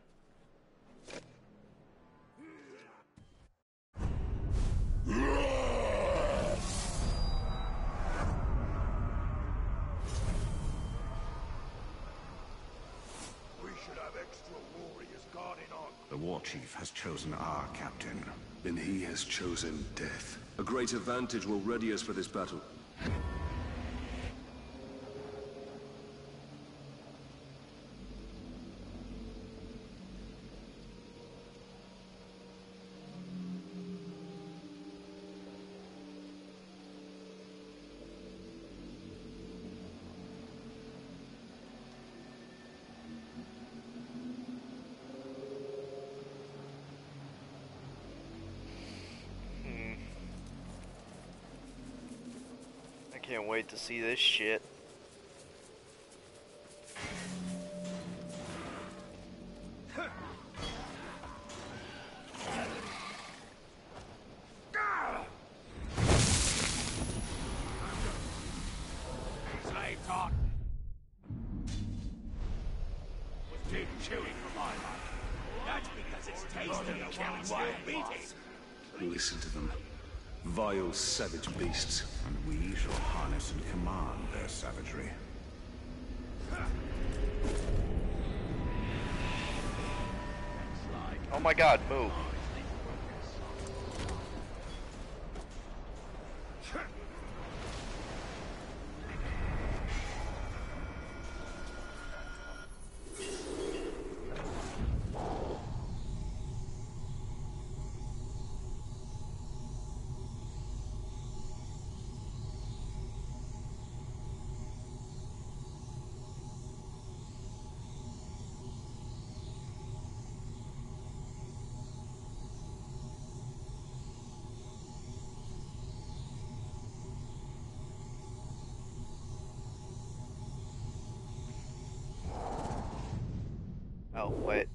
We should have extra warriors guarding our... The war chief has chosen our captain. And he has chosen death. A great advantage will ready us for this battle. Can't wait to see this shit. Slave talk. Was too chewy for my life. That's because it's tasty and can still beating. Listen to them. Vile, savage beasts. And we shall harness and command their savagery. Oh my god, move. Oh, wait.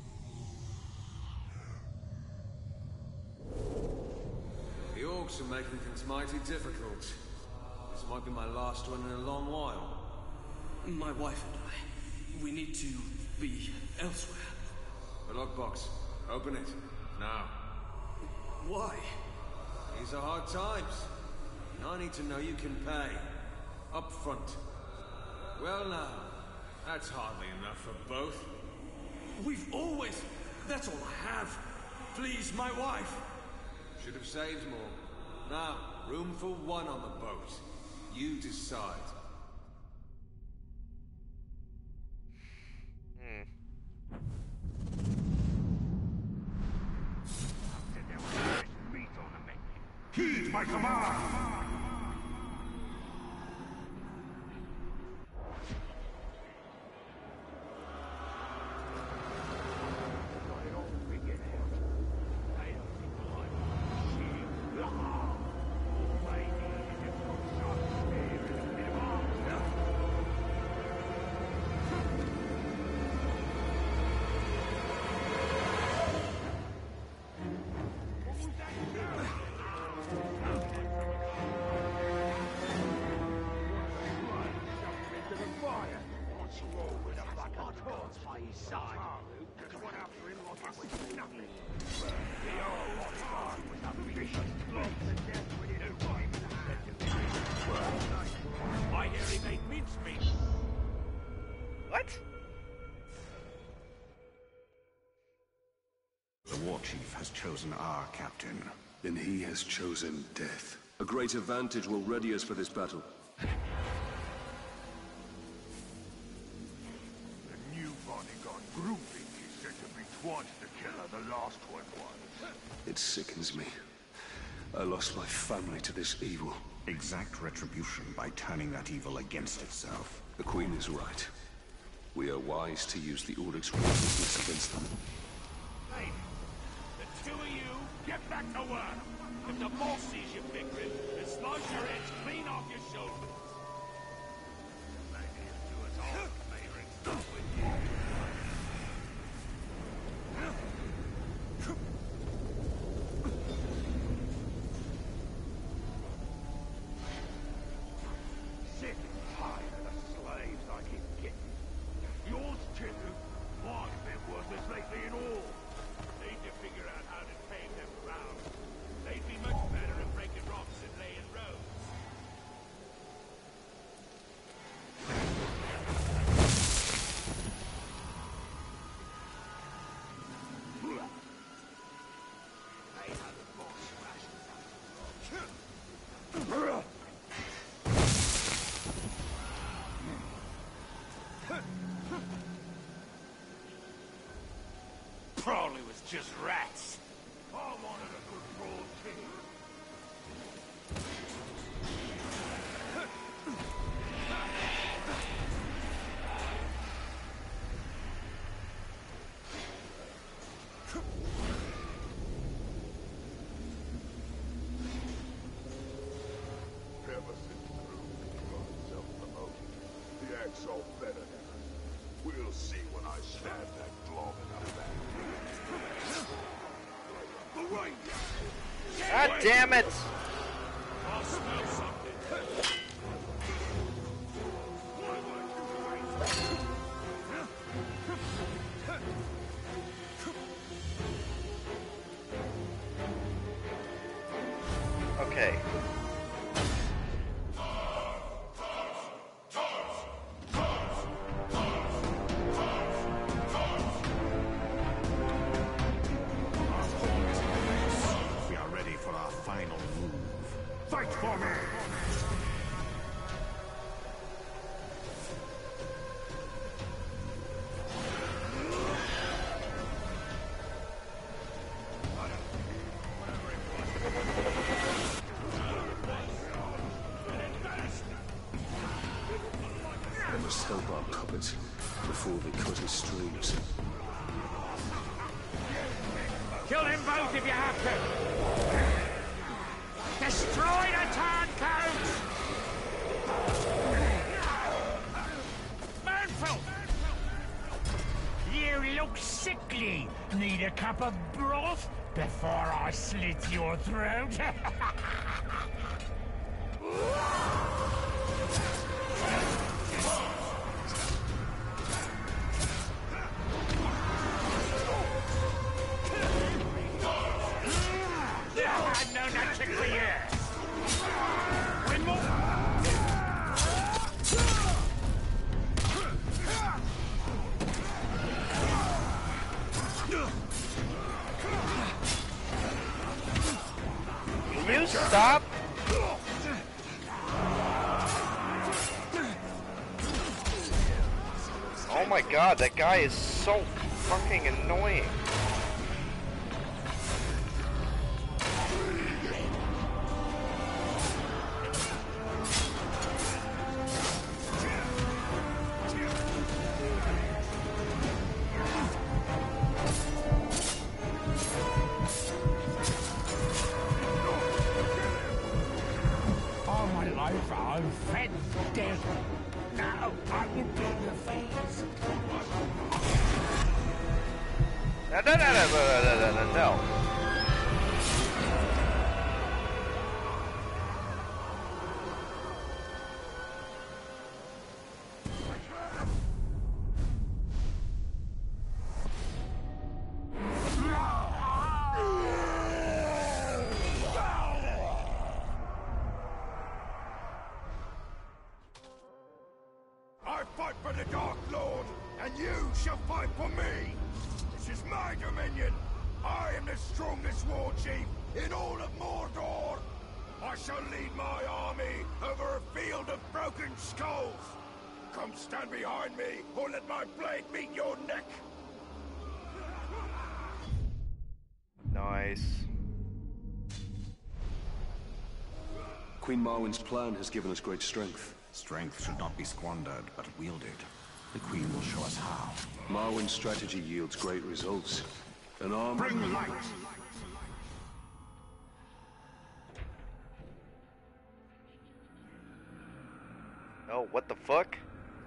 The orcs are making things mighty difficult. This might be my last one in a long while. My wife and I, we need to be elsewhere. The lockbox. Open it. Now. Why? These are hard times. And I need to know you can pay. Up front. Well now, that's hardly enough for both. We've always... That's all I have. Please, my wife. Should have saved more. Now, room for one on the boat. You decide. Heed my command! I hear he made mincemeat. What? The war chief has chosen our captain. Then he has chosen death. A great advantage will ready us for this battle. The new bodyguard grouping is said to be twice the killer the last one was. It sickens me. I lost my family to this evil. Exact retribution by turning that evil against itself. The Queen is right. We are wise to use the Oric's ruthlessness against them. Hey, the two of you, get back to work. If the boss sees you bickering, then slice your heads clean off your shoulders. Maybe he'll do us all a favor and stop with you. Sick and tired of the slaves I keep getting. Yours too. Mine's been worthless lately and all. Need to figure out how to tame them crowds. They'd be much better at breaking rocks and laying roads. They have the boss Probably was just rats. I wanted a good broad king. Ever since Groom looks all better now. We'll see when I stab that glove in the back. God damn it! I'll smell something. Okay. We are ready for our final move. Fight for me! I must help our puppet before they cut his strings. Kill them both if you have to! Destroy the turncoats! Manful! You look sickly. Need a cup of broth before I slit your throat? No, not trick for you. One more. Can you stop? Oh my god, that guy is so fucking annoying. All my life I've fed death. Now I will do the face. No. I fight for the Dark Lord, and you shall fight for me! This is my dominion! I am the strongest war chief in all of Mordor! I shall lead my army over a field of broken skulls! Come stand behind me, or let my blade meet your neck! Nice. Queen Marwen's plan has given us great strength. Strength should not be squandered, but wielded. The Queen will show us how. Marwen's strategy yields great results. An army... Bring light. Oh, what the fuck?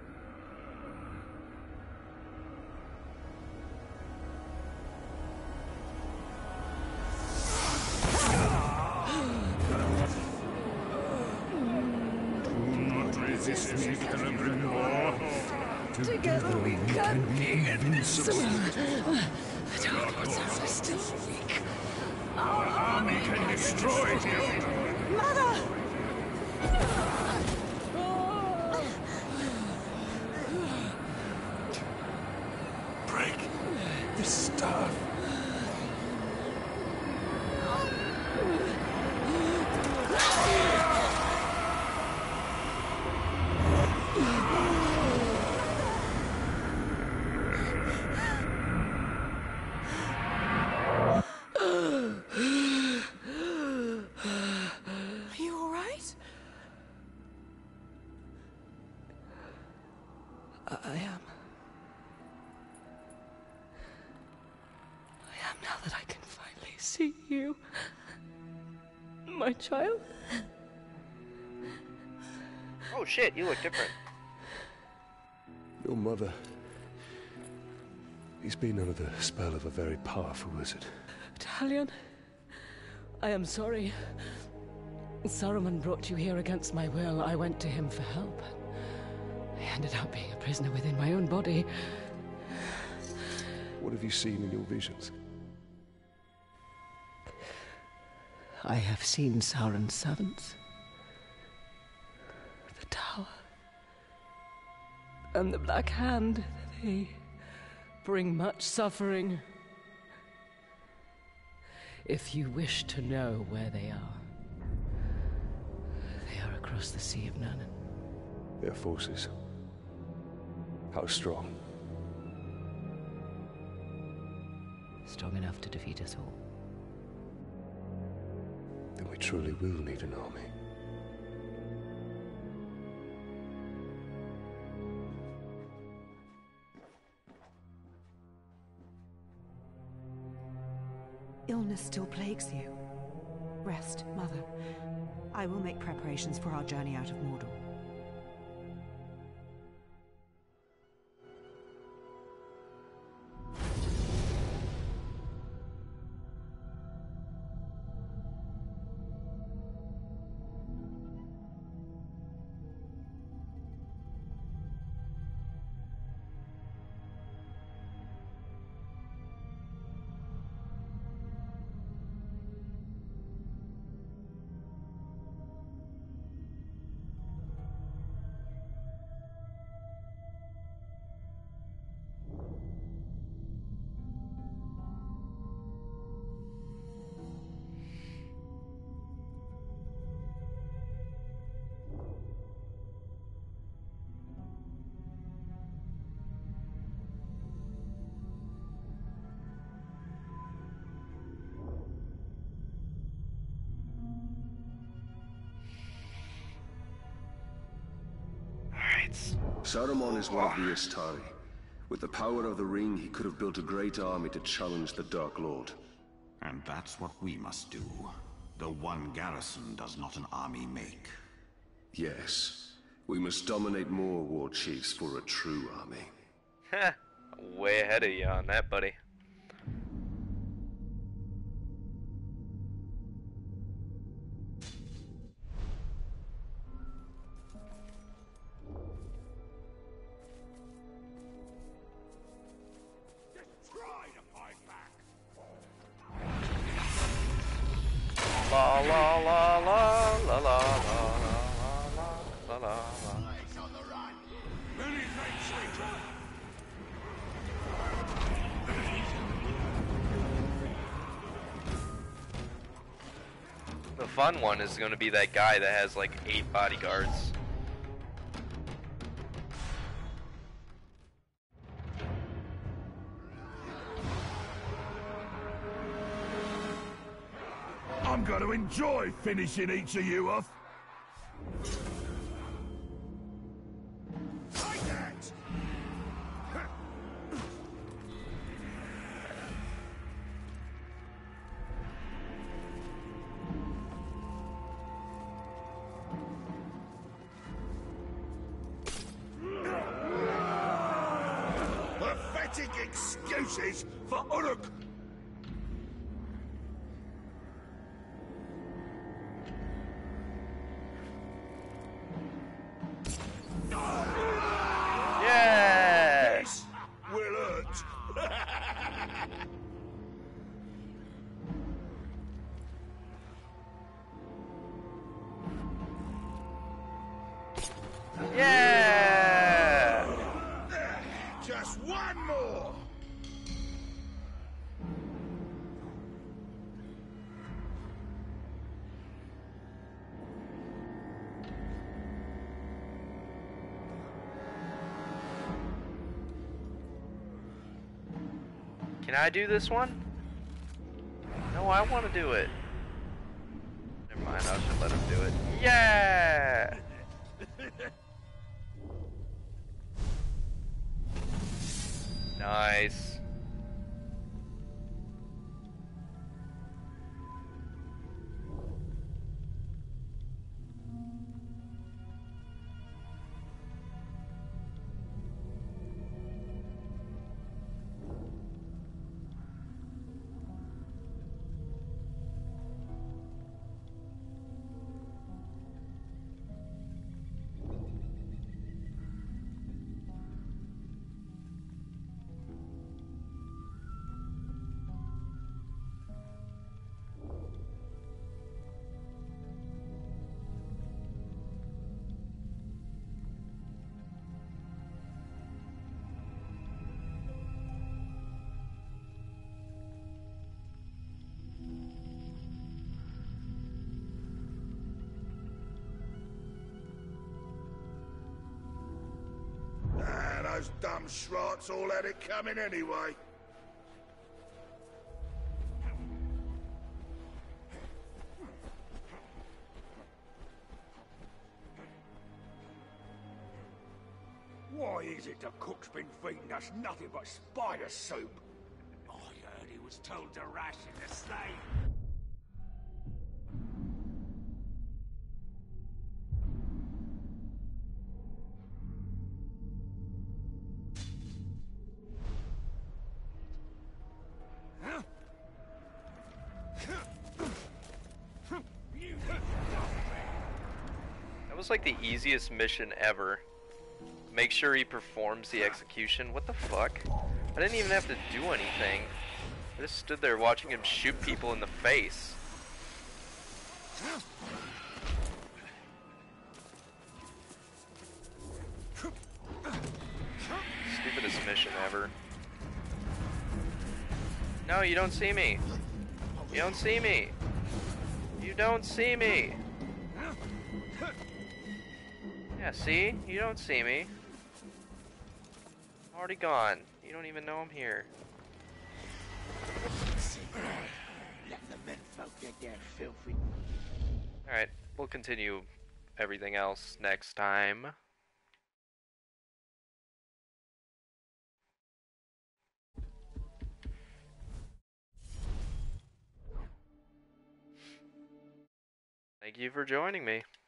Resist me, Celebrimbor. Together we can be invincible. The Dark Lords are still weak. Our army can destroy him. Mother! Break the staff! Are you all right? I am. I am now that I can finally see you. My child. Oh shit, you look different. Your mother... He's been under the spell of a very powerful wizard. Talion, I am sorry. Saruman brought you here against my will. I went to him for help. I ended up being a prisoner within my own body. What have you seen in your visions? I have seen Sauron's servants. The tower. And the Black Hand. They bring much suffering. If you wish to know where they are across the Sea of Nurnen. Their forces. How strong? Strong enough to defeat us all. Then we truly will need an army. Illness still plagues you. Rest, Mother. I will make preparations for our journey out of Mordor. Saruman is one of the Istari. With the power of the ring, he could have built a great army to challenge the Dark Lord. And that's what we must do. The one garrison does not an army make. Yes. We must dominate more war chiefs for a true army. Heh. Way ahead of you on that, buddy. La la la la la la la la la la la. The fun one is going to be that guy that has like 8 bodyguards. I'm going to enjoy finishing each of you off. Take that! Pathetic excuses for Uruk! Yes! Will hurt. Yeah! Just one more! Can I do this one? No, I want to do it. Never mind, I should let him do it. Yeah! Nice. smarts all had it coming anyway. Why is it the cook's been feeding us nothing but spider soup? I heard he was told to ration the slave. That was like the easiest mission ever. Make sure he performs the execution. What the fuck? I didn't even have to do anything. I just stood there watching him shoot people in the face. Stupidest mission ever. No, you don't see me. You don't see me. You don't see me. Yeah, see? You don't see me. I'm already gone. You don't even know I'm here. Let the menfolk get their filthy. Alright, we'll continue everything else next time. Thank you for joining me.